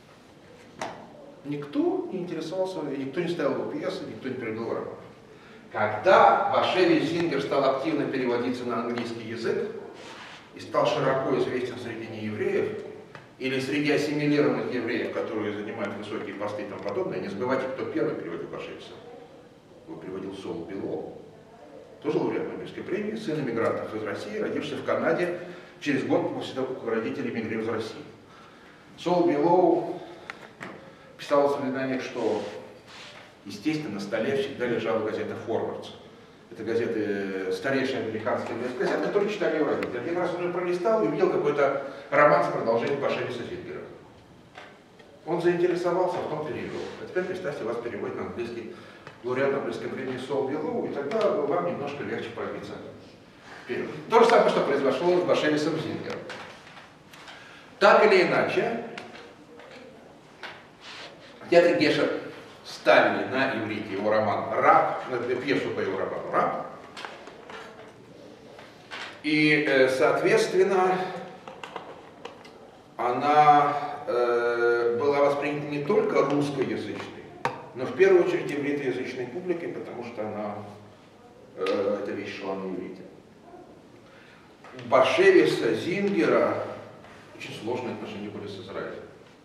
Никто не интересовался, никто не ставил его пьесы, никто не перевел роман. Когда Башевис Зингер стал активно переводиться на английский язык и стал широко известен среди неевреев, или среди ассимилированных евреев, которые занимают высокие посты и тому подобное, не забывайте, кто первый переводил Башевиса. Его переводил Сол Белов, тоже лауреат Нобелевской премии, сын эмигрантов из России, родившийся в Канаде через год после того, как родители эмигрировали из России. Сол Белов писал в воспоминаниях, что, естественно, на столе всегда лежала газета «Форвардс». Это газеты, старейшая американская газета, которую читали его родители. Один раз он ее пролистал и увидел какой-то роман с продолжением Башевиса Зингера. Он заинтересовался, а потом перевел. А теперь представьте, вас переводит на английский лауреат Нобелевской премии Сол Белов, и тогда вам немножко легче пробиться вперед. То же самое, что произошло с Башевисом Зингером. Так или иначе, в театре Геша ставили на иврите его роман «Раб», пьесу по его роману «Раб». И, соответственно, она э, была воспринята не только русскоязычной, но в первую очередь ивритоязычной публикой, потому что она, э, эта вещь шла на иврите. У Башевиса Зингера очень сложные отношения были с Израилем.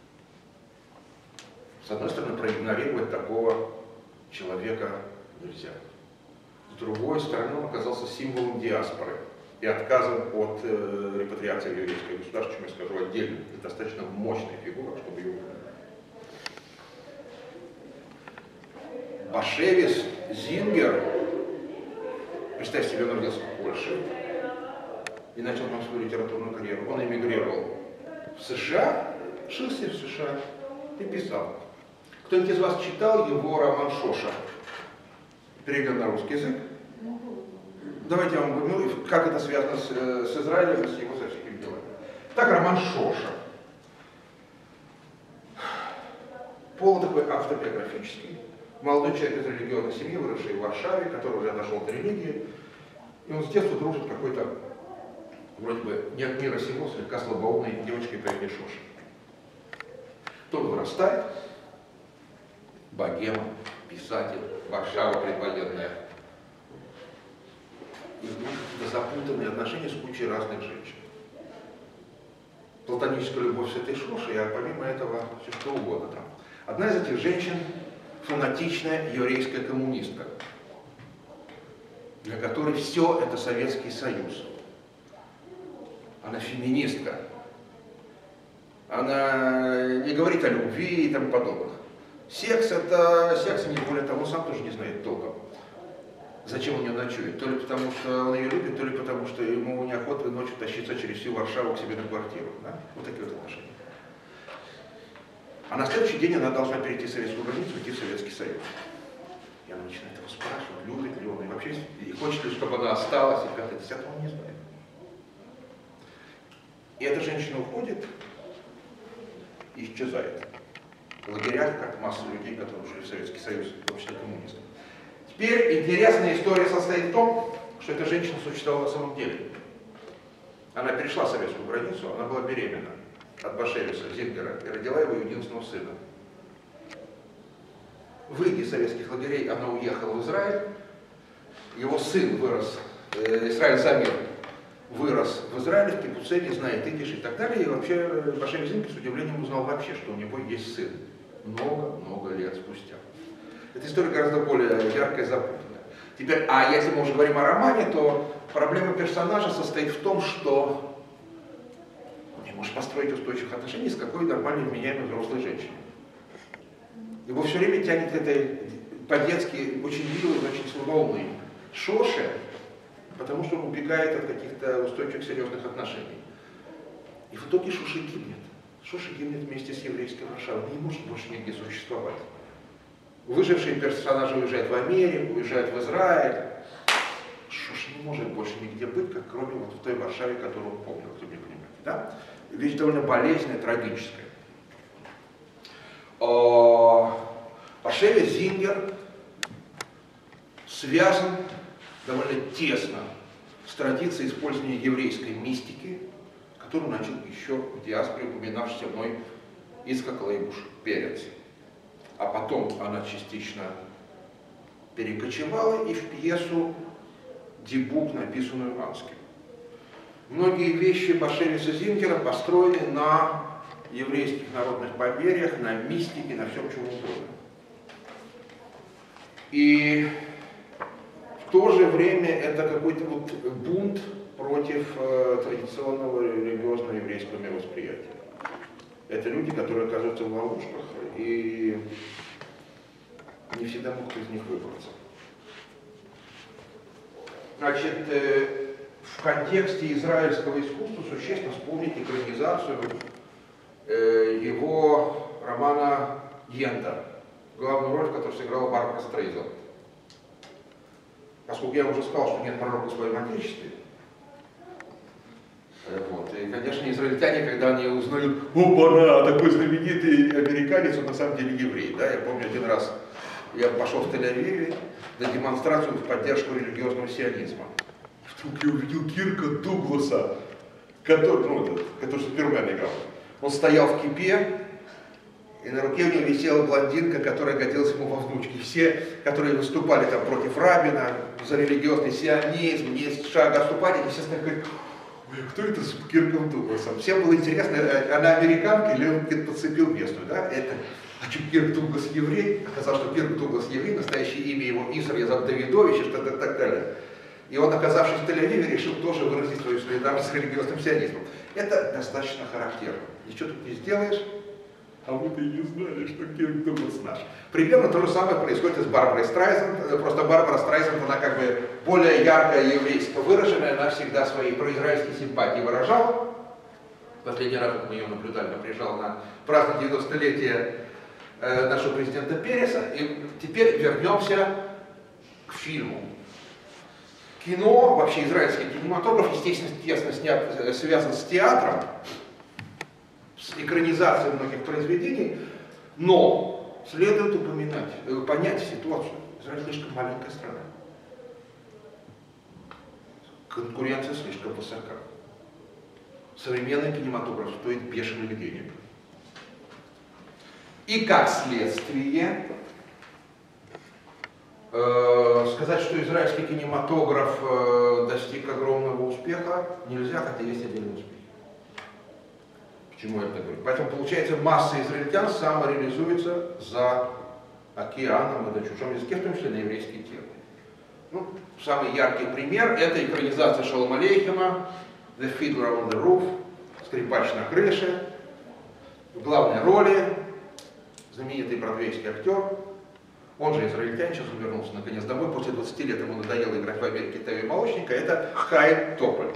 С одной стороны, проигнорировать такого человека нельзя. С другой стороны, он оказался символом диаспоры и отказом от э, репатриации в еврейское государство, чем я скажу отдельно. Это достаточно мощная фигура, чтобы ее... Башевис Зингер, представьте себе, он родился в Польше и начал там свою литературную карьеру. Он эмигрировал в США, шился в США и писал. Кто-нибудь из вас читал его роман «Шоша»? Переведен на русский язык. Давайте я вам говорю, ну, как это связано с, с Израилем и с его всякими делами. Так, роман «Шоша». Полный такой автобиографический. Молодой человек из религиозной семьи, выросший в Варшаве, который уже дошел до религии. И он с детства дружит какой-то, вроде бы, не от мира сего, слегка слабоумной девочкой по имени Шоша. Тот вырастает. Богема, писатель, Варшава предвоенная. И какие-то запутанные отношения с кучей разных женщин. Платоническая любовь с этой Шошей, а помимо этого все что угодно там. Одна из этих женщин — фанатичная еврейская коммунистка, для которой все это Советский Союз. Она феминистка. Она не говорит о любви и тому подобное. Секс — это секс, не более того, он сам тоже не знает толком, зачем он ее ночует. То ли потому, что он ее любит, то ли потому, что ему неохота ночью тащиться через всю Варшаву к себе на квартиру. Да? Вот такие вот отношения. А на следующий день она должна перейти советскую границу и идти в Советский Союз. И она начинает его спрашивать, любит ли он, и вообще, и хочет ли, чтобы она осталась, и пятое, десятое, он не знает. И эта женщина уходит и исчезает. В лагерях, как масса людей, которые ушли в Советский Союз, в том числе коммунистов. Теперь интересная история состоит в том, что эта женщина существовала на самом деле. Она перешла советскую границу, она была беременна. от Башевиса, Зингера, и родила его единственного сына. Выйдя из советских лагерей, она уехала в Израиль. Его сын вырос, э, Исраиль Замир, вырос в Израиле, в кибуце, не знает идиш и так далее. И вообще Башевис Зингер с удивлением узнал вообще, что у него есть сын. Много-много лет спустя. Эта история гораздо более яркая и запутанная. Теперь, а если мы уже говорим о романе, то проблема персонажа состоит в том, что он не может построить устойчивых отношений с какой нормальной, вменяемой взрослой женщиной. Его все время тянет к этой по-детски очень милой, очень слабоумной Шоше, потому что он убегает от каких-то устойчивых серьезных отношений. И в итоге Шоша гибнет. Шоша гибнет вместе с еврейской Варшавой. Она не может больше нигде существовать. Выжившие персонажи уезжают в Америку, уезжают в Израиль. Шоша не может больше нигде быть, как кроме вот в той Варшаве, которую он помнил, если вы понимаете. Да? Вещь довольно болезненная, трагическая. Башевис Зингер связан довольно тесно с традицией использования еврейской мистики, которую начал еще в диаспоре упоминавшийся мной Ицхак Лейбуш Перец. А потом она частично перекочевала и в пьесу «Дебук», написанную Анским. Многие вещи Башевиса Зингера построены на еврейских народных поверьях, на мистике, на всем чем угодно. И в то же время это какой-то вот бунт против э, традиционного религиозного еврейского мировосприятия. Это люди, которые оказываются в ловушках и не всегда могут из них выбраться. Значит, э, в контексте израильского искусства существенно вспомнить экранизацию э, его романа «Йента», главную роль, в которой сыграла Барбара Стрейзанд. Поскольку я уже сказал, что нет пророка в своем отечестве, вот, и, конечно, израильтяне, когда они узнают, опа-на, такой знаменитый американец, он на самом деле еврей. Да? Я помню один раз, я пошел в Тель-Авиве на демонстрацию в поддержку религиозного сионизма. Вдруг я увидел Кирка Дугласа, который, ну, этот, который Супермен играл. Он стоял в кипе, и на руке у него висела блондинка, которая годилась ему во внучке. Все, которые выступали там против Рабина, за религиозный сионизм, не с шага отступать, они все говорят, ой, кто это с Кирком Дугласом? Всем было интересно, она американка или он где-то подцепил местную, да? Это, а что, Кирк Дуглас еврей? Оказалось, что Кирк Дуглас еврей, настоящее имя его Исар Язав Давидович и что-то так далее. И он, оказавшись в Тель-Авиве, решил тоже выразить свою солидарность с религиозным сионизмом. Это достаточно характерно. Ничего тут не сделаешь. А вы-то и не знали, что Кирк Дуглас наш. Примерно то же самое происходит и с Барбарой Страйзанд. Просто Барбара Страйзанд, она как бы более яркая еврейско выраженная, она всегда свои произраильские симпатии выражала. Последний раз, как мы ее наблюдали, она приезжала на праздник девяностолетия э, нашего президента Переса. И теперь вернемся к фильму. Кино, вообще израильский кинематограф, естественно, тесно снят, связан с театром, с экранизацией многих произведений, но следует упоминать, понять ситуацию. Израиль слишком маленькая страна. Конкуренция слишком высока. Современный кинематограф стоит бешеных денег. И как следствие, э, сказать, что израильский кинематограф э, достиг огромного успеха, нельзя, хотя есть отдельный успех. Почему я это говорю? Поэтому, получается, масса израильтян самореализуется за океаном и на чужом языке, в том числе на еврейские темы. Ну, самый яркий пример – это экранизация Шолома Алейхема «The Fiddler on the Roof», «Скрипач на крыше». В главной роли знаменитый бродвейский актер, он же израильтянин, сейчас он вернулся наконец домой, после двадцати лет ему надоело играть в Америке Теви Молочника, это Хайм Тополь.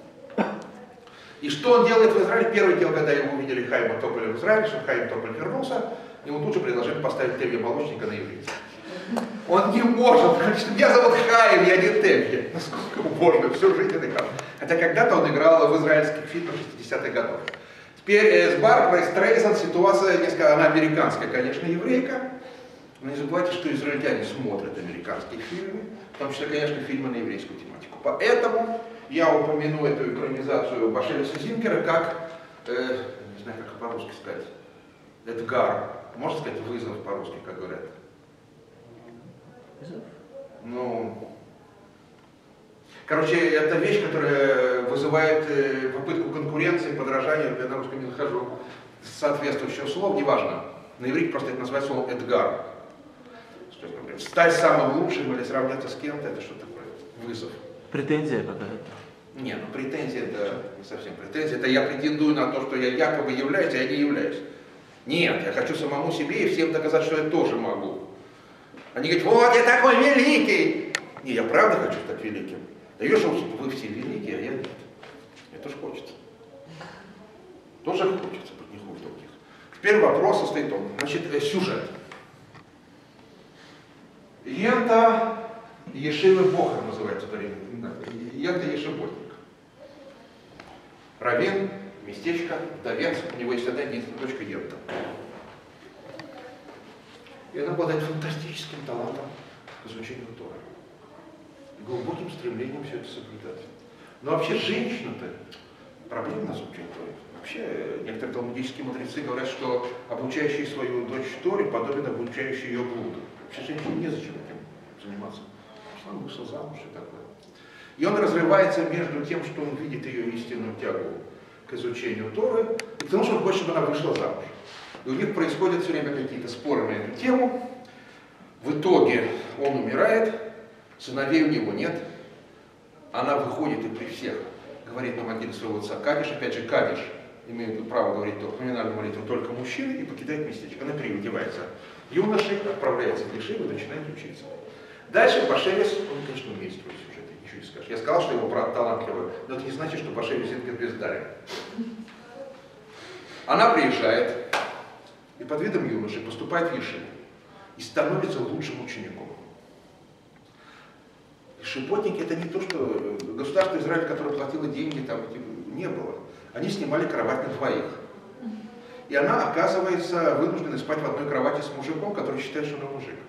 И что он делает в Израиле? Первое дело, когда его увидели Хайма Тополя в Израиле, что Хайм Тополь вернулся, ему тут же предложили поставить Теви Молочника на иврите. Он не может, значит, меня зовут Хайм, я не Теви. Насколько можно, всю жизнь он играл. Хотя когда-то он играл в израильских фильмах шестидесятых годов. Теперь э, с Барбарой Стрейзанд ситуация несколько, она американская, конечно, еврейка, но не забывайте, что израильтяне смотрят американские фильмы, в том числе, конечно, фильмы на еврейскую тематику. Поэтому я упомяну эту экранизацию Башевиса Зингера как э, не знаю, как по-русски сказать, Эдгар, можно сказать вызов по-русски, как говорят? Вызов? Ну, короче, это вещь, которая вызывает э, попытку конкуренции, подражания, я на русском не нахожу соответствующего слова, неважно. На иврите просто это называется словом Эдгар. Стать самым лучшим или сравняться с кем-то, это что такое? Вызов. Претензия какая-то. Не, ну претензия это не совсем претензия, это я претендую на то, что я якобы являюсь, а я не являюсь. Нет, я хочу самому себе и всем доказать, что я тоже могу. Они говорят, вот я такой великий. Не, я правда хочу стать великим. Да видишь, вы все великие, а я нет. Мне тоже хочется. Тоже хочется быть не хуже других. Теперь вопрос состоит в том, значит, сюжет. Ента Ешивы Бохар называется это время. Ента Ешеботник. Раввин, местечко, вдовец, у него есть одна единственная дочка Ента. И она обладает фантастическим талантом к изучению Торы. Глубоким стремлением все это соблюдать. Но вообще женщина-то проблемно изучать Торы. Вообще, некоторые талмудические мудрецы говорят, что обучающий свою дочь Торе подобен обучающий ее блуду. Вообще женщине незачем этим заниматься. Он вышел замуж и такое. И он разрывается между тем, что он видит ее истинную тягу к изучению Торы, и потому что он хочет, чтобы она вышла замуж. И у них происходят все время какие-то споры на эту тему. В итоге он умирает, сыновей у него нет. Она выходит и при всех говорит на могиле своего отца кадиш. Опять же, кадиш имеет право говорить поминальную молитву только мужчины и покидает местечко. Она переодевается юношей, отправляется в Ешиву и начинает учиться. Дальше Башевец, он, конечно, умеет строить сюжеты, ничего не скажешь. Я сказал, что его брат талантливый, но это не значит, что Башевец это бездарен. Она приезжает и под видом юноши поступает в Ешиву и становится лучшим учеником. Ешеботники это не то, что государство Израиль, которое платило деньги, там не было. Они снимали кровать на двоих. И она оказывается вынуждена спать в одной кровати с мужиком, который считает, что он мужик.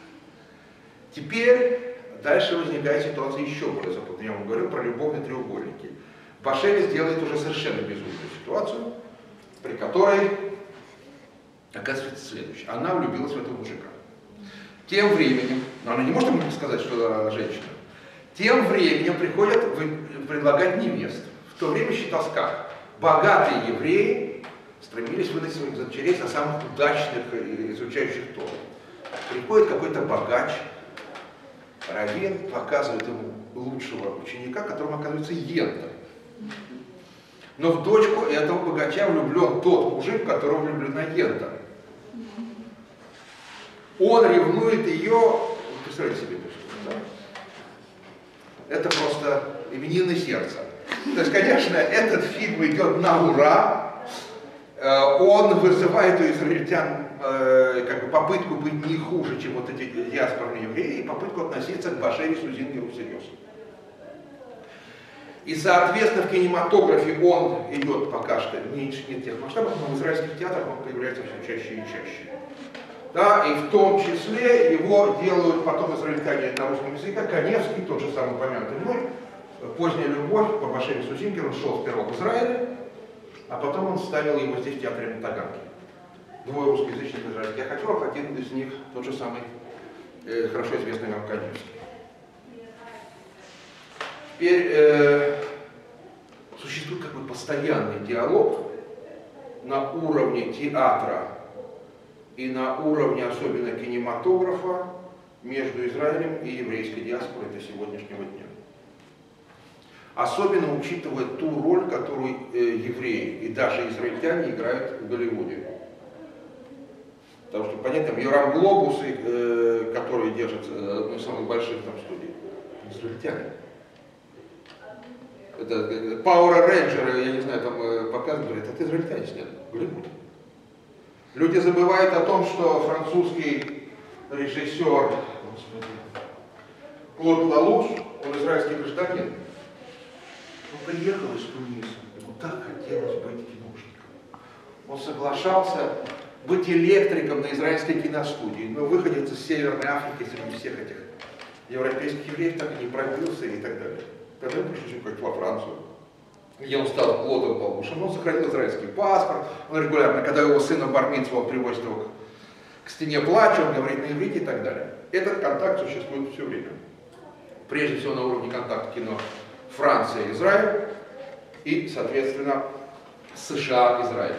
Теперь дальше возникает ситуация еще более запутанная. Я вам говорю про любовные треугольники. Башевец делает уже совершенно безумную ситуацию, при которой оказывается следующее. Она влюбилась в этого мужика. Тем временем, но она не может ему сказать, что она женщина, тем временем приходят предлагать невест. В то время считалось как? Богатые евреи стремились выдать своих дочерей за самых удачных изучающих Тору. Приходит какой-то богач, раввин, показывает ему лучшего ученика, которым оказывается Ента. Но в дочку этого богача влюблен тот мужик, в которого влюблена Ента. Он ревнует ее, представляете себе, да? Это просто именины сердца. То есть, конечно, этот фильм идет на ура. Он вызывает у израильтян э, как бы попытку быть не хуже, чем вот эти диаспорные евреи, и попытку относиться к Башевицу Зингеру всерьез. И, соответственно, в кинематографе он идет пока что меньше, нет тех масштабов, но в израильских театрах он появляется все чаще и чаще. Да, и в том числе его делают потом израильтяне на русском языке, Каневский, тот же самый упомянутый мной, «Поздняя любовь» по Башевицу Зингеру шел сперва в Израиле, а потом он ставил его здесь в театре на Таганке. Двое русскоязычных израильских. Я хочу, а один из них тот же самый э, хорошо известный нам Каневский. Теперь э, существует какой-то постоянный диалог на уровне театра и на уровне особенно кинематографа между Израилем и еврейской диаспорой до сегодняшнего дня. Особенно учитывая ту роль, которую э, евреи и даже израильтяне играют в Голливуде. Потому что, понятно, Йорам Глобусы, э, которые держат э, одну из самых больших там студий, израильтяне. Это Power Rangers, я не знаю, там э, показывают, говорят, это израильтяне сняли в Голливуде. Люди забывают о том, что французский режиссер Клод Лалуш, он израильский гражданин. Он приехал из Туниса, ему так хотелось быть киношником. Он соглашался быть электриком на израильской киностудии, но выходец из Северной Африки среди всех этих европейских евреев так и не пробился и так далее. Тогда он пришел жить во Францию. где он стал плодом Богушем, он сохранил израильский паспорт, он регулярно, когда его сына бар-мицву, он привозит его к стене плача, он говорит на иврите и так далее. Этот контакт существует все время. Прежде всего на уровне контакта кино Франция, Израиль и, соответственно, США, Израиль.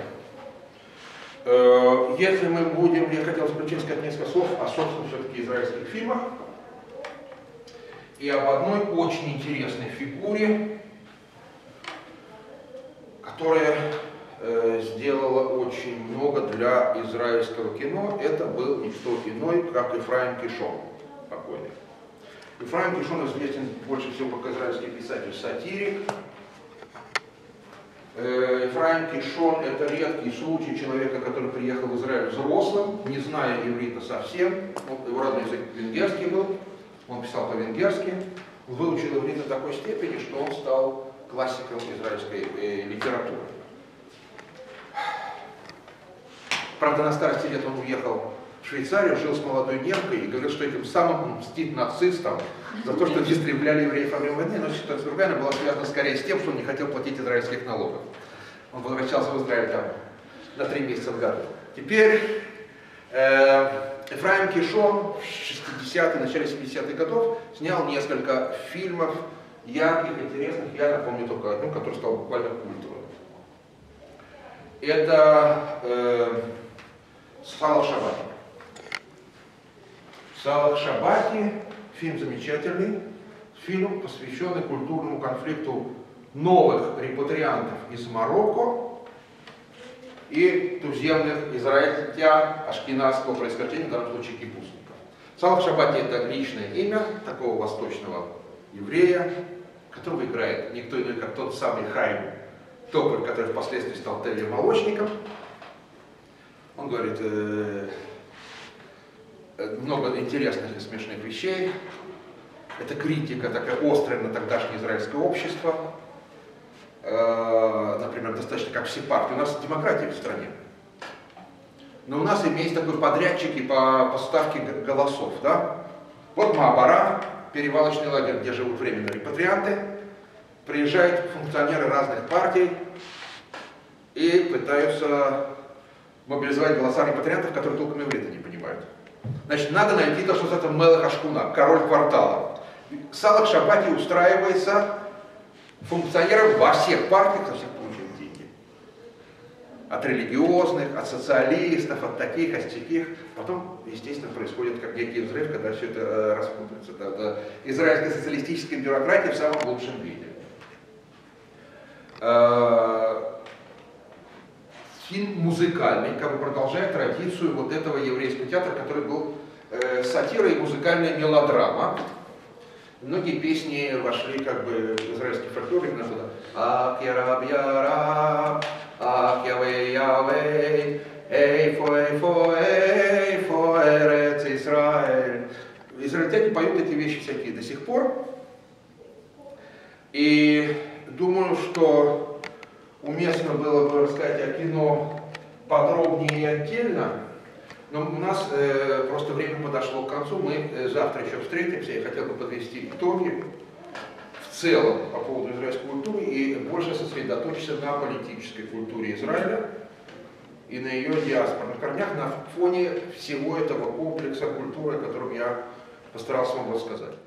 Если мы будем, я хотел заключить сказать несколько слов о, собственно, все-таки израильских фильмах и об одной очень интересной фигуре, которая э, сделала очень много для израильского кино. Это был никто иной, как Ефраим Кишон, покойный. Ефраим Кишон известен больше всего как израильский писатель-сатирик. Э, Ефраим Кишон — это редкий случай человека, который приехал в Израиль взрослым, не зная иврита совсем. Вот его родной язык венгерский был, он писал по-венгерски. Он выучил иврит до такой степени, что он стал классиком израильской э, литературы. Правда, на старости лет он уехал в Швейцарию, жил с молодой немкой и говорил, что этим самым он мстит нацистам за то, что истребляли евреев во время войны, но ситуация другая, она была связана скорее с тем, что он не хотел платить израильских налогов. Он возвращался в Израиль там на три месяца в году. Теперь э, Ефраим Кишон в шестидесятые, начале семидесятых годов снял несколько фильмов ярких, интересных. Я напомню только одну, который стал буквально культовым. Это э, Салах Шабати. Салах Шабати, фильм замечательный, фильм, посвященный культурному конфликту новых репатриантов из Марокко и туземных израильтян ашкеназского происхождения, в данном случае кипусников. Салах Шабати — это личное имя такого восточного еврея, которого играет никто иной, как тот самый Хайм Тополь, который впоследствии стал телемолочником. Он говорит э, много интересных и смешных вещей. Это критика такая острая на тогдашнее израильское общество. Э, например, достаточно как все партии. У нас демократия в стране. Но у нас есть такой подрядчики по поставке голосов. Да? Вот Маабара, перевалочный лагерь, где живут временные репатрианты. Приезжают функционеры разных партий и пытаются мобилизовать голоса репатриантов, которые толком иврита не понимают. Значит, надо найти то, что называется Мелех Ашкуна, король квартала. Салах Шабати устраивается функционером во всех партиях, со всех получает деньги. От религиозных, от социалистов, от таких, от таких. Потом, естественно, происходит как некий взрыв, когда все это э, распутается. Это, это израильская социалистическая бюрократия в самом лучшем виде. Фильм музыкальный, как бы продолжает традицию вот этого еврейского театра, который был э, сатира и музыкальная мелодрама. Многие песни вошли как бы в израильский фольклор, именно туда. Ах, яраб, яраб, ах, явей, явей, эйфо, эйфо, эйфо, эрец Исраэль. Израильтяне поют эти вещи всякие до сих пор. И думаю, что уместно было бы рассказать о кино подробнее и отдельно, но у нас э, просто время подошло к концу, мы э, завтра еще встретимся, я хотел бы подвести итоги в целом по поводу израильской культуры и больше сосредоточиться на политической культуре Израиля и на ее диаспорных корнях на фоне всего этого комплекса культуры, о котором я постарался вам рассказать.